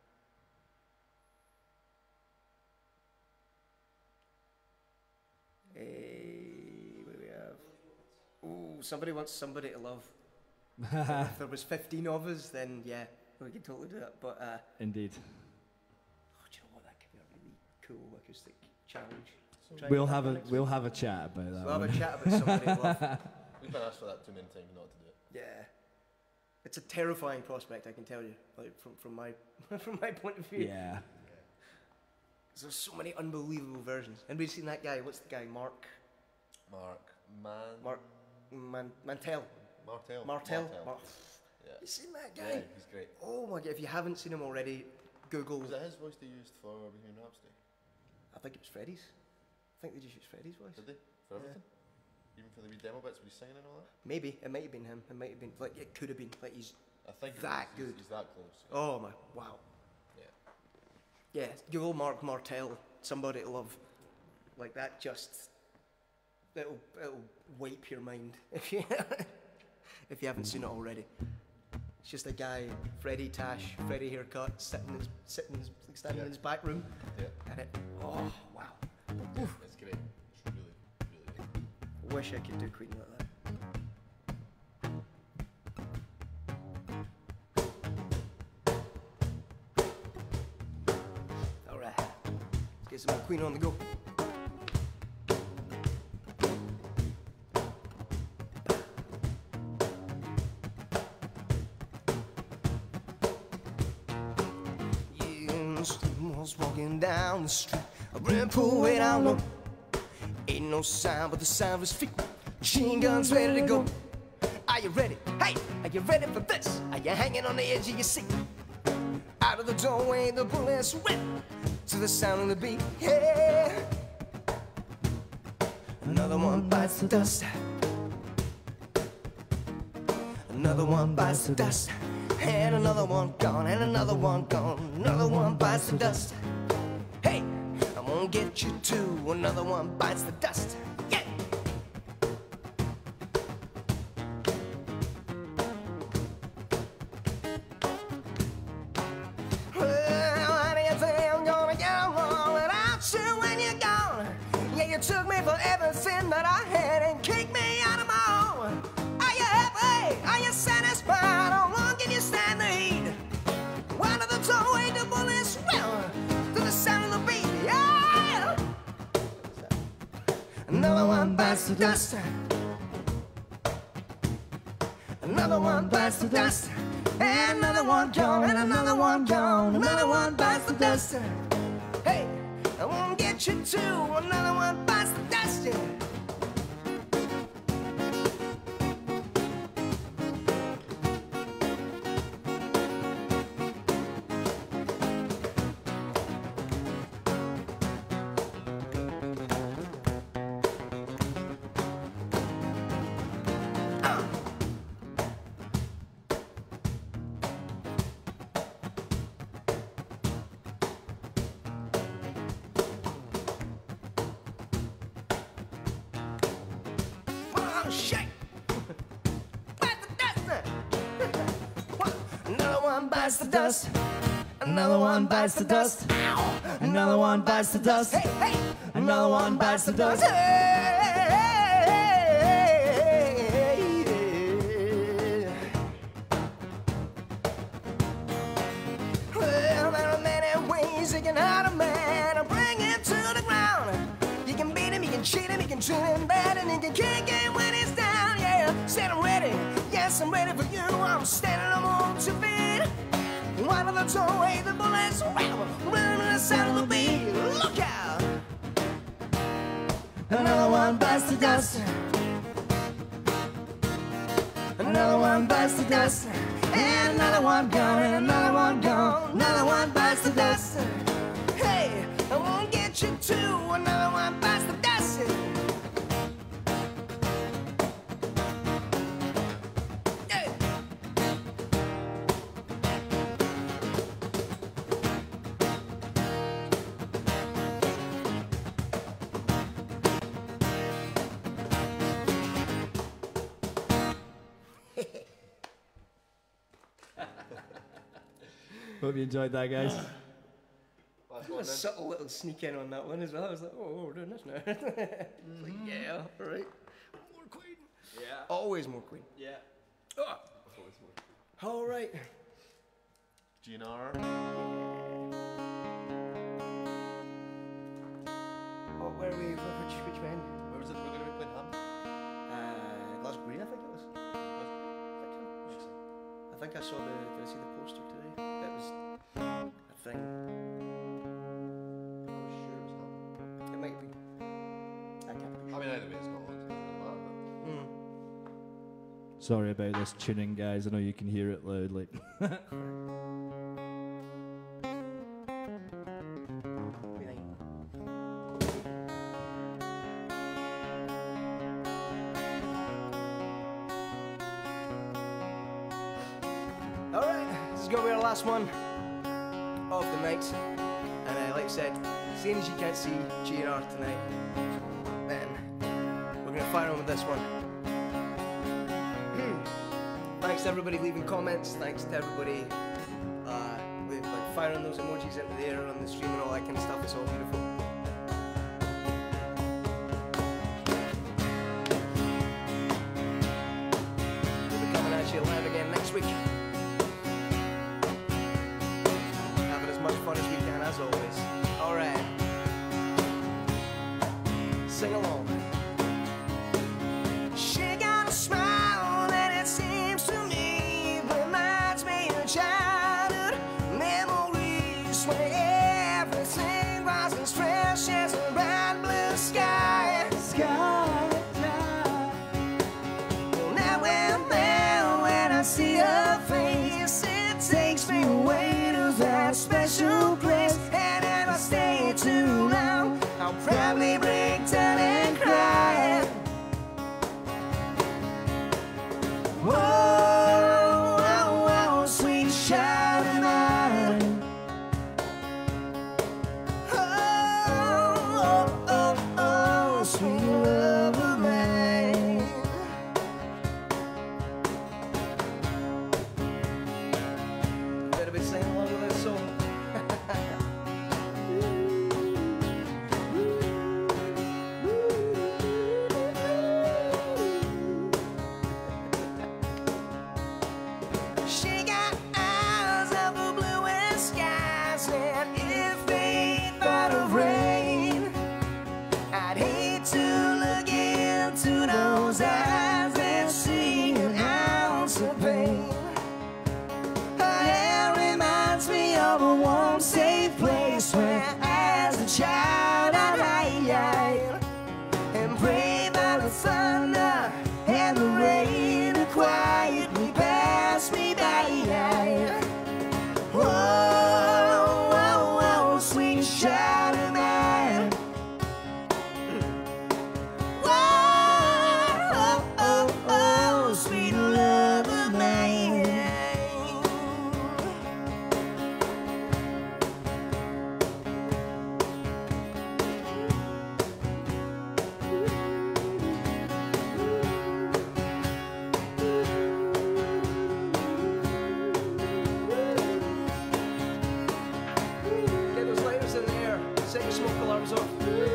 Uh, what do we have? Oh, somebody wants Somebody to Love. If there was fifteen of us, then yeah, we could totally do that. But uh, Indeed. oh, do you know what? That could be a really cool acoustic challenge. Try and We'll get that have for a next we'll week. have a chat about that. We'll have one. a chat about Somebody to Love. We've been asked for that too many times not to do it. Yeah, it's a terrifying prospect, I can tell you. Like from from my from my point of view. Yeah. 'Cause there's so many unbelievable versions. Anybody seen that guy? What's the guy? Mark Mark Man. Mark Man, Mantel. Martel. Martel. Mar- Yeah. You seen that Yeah, guy? he's great. Oh my god! If you haven't seen him already, Google. Was it his voice they used for Bohemian Rhapsody? I think it was Freddie's. I think they just used Freddie's voice. Did they? For Yeah. everything? Even for the wee demo bits when he's singing and all that? Maybe it might have been him. It might have been like it could have been like he's. I think That he's, good. He's that close. Oh my! Wow. Yeah. Yeah. Google Mark Martel. Somebody to Love. Like that. Just. It'll it'll wipe your mind if you if you haven't seen it already. It's just a guy, Freddie Tash, Freddie haircut, sitting in his sitting in his, like standing Yeah. in his back room, Yeah. and it. Oh wow! Yeah, it's great. It's really, really good. Wish I could do Queen like that. All right, let's get some more Queen on the go. Was walking down the street, a red pool way down low. Ain't no sound but the sound of his feet. Machine guns ready to go. Are you ready? Hey, are you ready for this? Are you hanging on the edge of your seat? I Out of the doorway, the bullets rip to the sound of the beat. Yeah. Another one bites the dust. Another one bites the dust. And another one gone, and another one gone. Another one bites the dust. Hey, I'm gonna get you too. Another one bites the dust. Yeah. Well, how do you think I'm gonna get along without you when you're gone? Yeah, you took me for everything that I had and kicked me out of my own. Are you happy? Are you satisfied? How long can you stand the heat? One of the doorway, the bullets well to the sound of the beat. Yeah. Another one bites the dust. Another one bites the dust. And another one gone, and another one gone. Another one bites the dust. Hey, I won't get you too. Another one bites the dust. Yeah. Shake. Bites the dust. Another one bites the dust. Another one bites the dust. Another one bites the dust. Hey, hey. Another one bites the dust. Well, there are many ways you can hurt a man and bring him to the ground. You can beat him, you can cheat him, you can treat him bad, and you can kick him when he's down. Yeah, said I'm ready. Yes, I'm ready for you. I'm standing on two feet. One of the doorway, the bullets rattle, running the sound of the beat. Look out! Another one bites the dust. Another one bites the dust. And another one gone, and another one gone. Another one bites the dust. Hey, I won't get you too. Another one bites the dust. Hey. Hope you enjoyed that, guys. A subtle little sneak in on that one as well. I was like, oh, we're doing this now. It's Mm-hmm. like, yeah, all right. More Queen. Yeah. Always more Queen. Yeah. Oh. All right. G N R. Oh, where are we? Which, which band? Where was it we're going to be playing Ham? Uh, Glasgow Green, I think it was. I think so. I think I saw the. Did I see the poster today? That was a thing. I'm sure it was Ham. It might be. I can't be I mean, either way, it's not long. It doesn't matter. Mm. Sorry about this tuning, guys. I know you can hear it loudly. All right, this is gonna be our last one of the night, and uh, like I said, seeing as you can't see G N R tonight, then we're gonna fire on with this one. Thanks to everybody leaving comments. Thanks to everybody uh, with, like firing those emojis into the air on the stream and all that kind of stuff. It's all beautiful. We'll be coming at you live again next week. Having as much fun as we can, as always. All right. Sing along. She got a smile that it seems to me reminds me of childhood memories when everything was as fresh as a bright blue sky. Sky, sky. Now and then when I see her face, it takes me away to that times are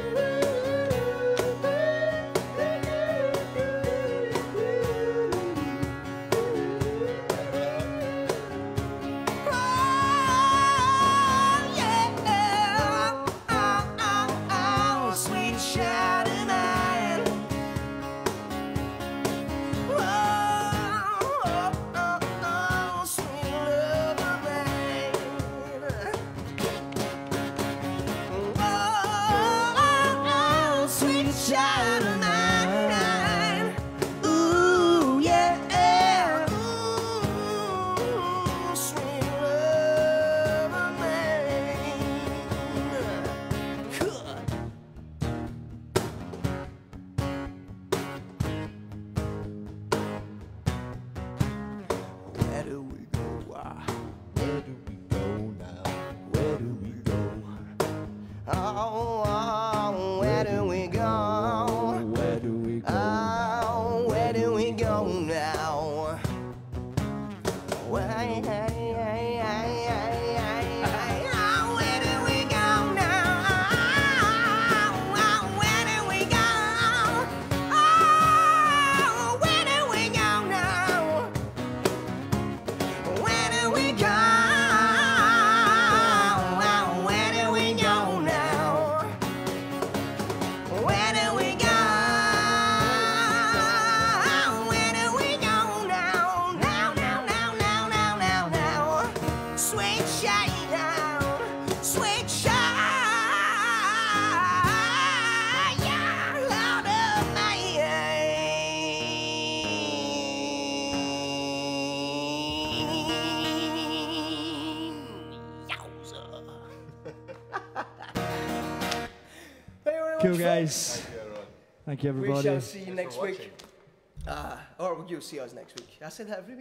Cool, guys. Thank you, everyone. Thank you, We everybody. shall see you Thanks next for week. watching. Uh, or you'll see us next week. I say that every week.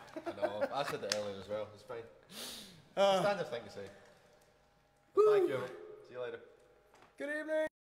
I know, I said that earlier as well, it's fine. Uh, Standard thing to say. Thank you, everyone. See you later. Good evening.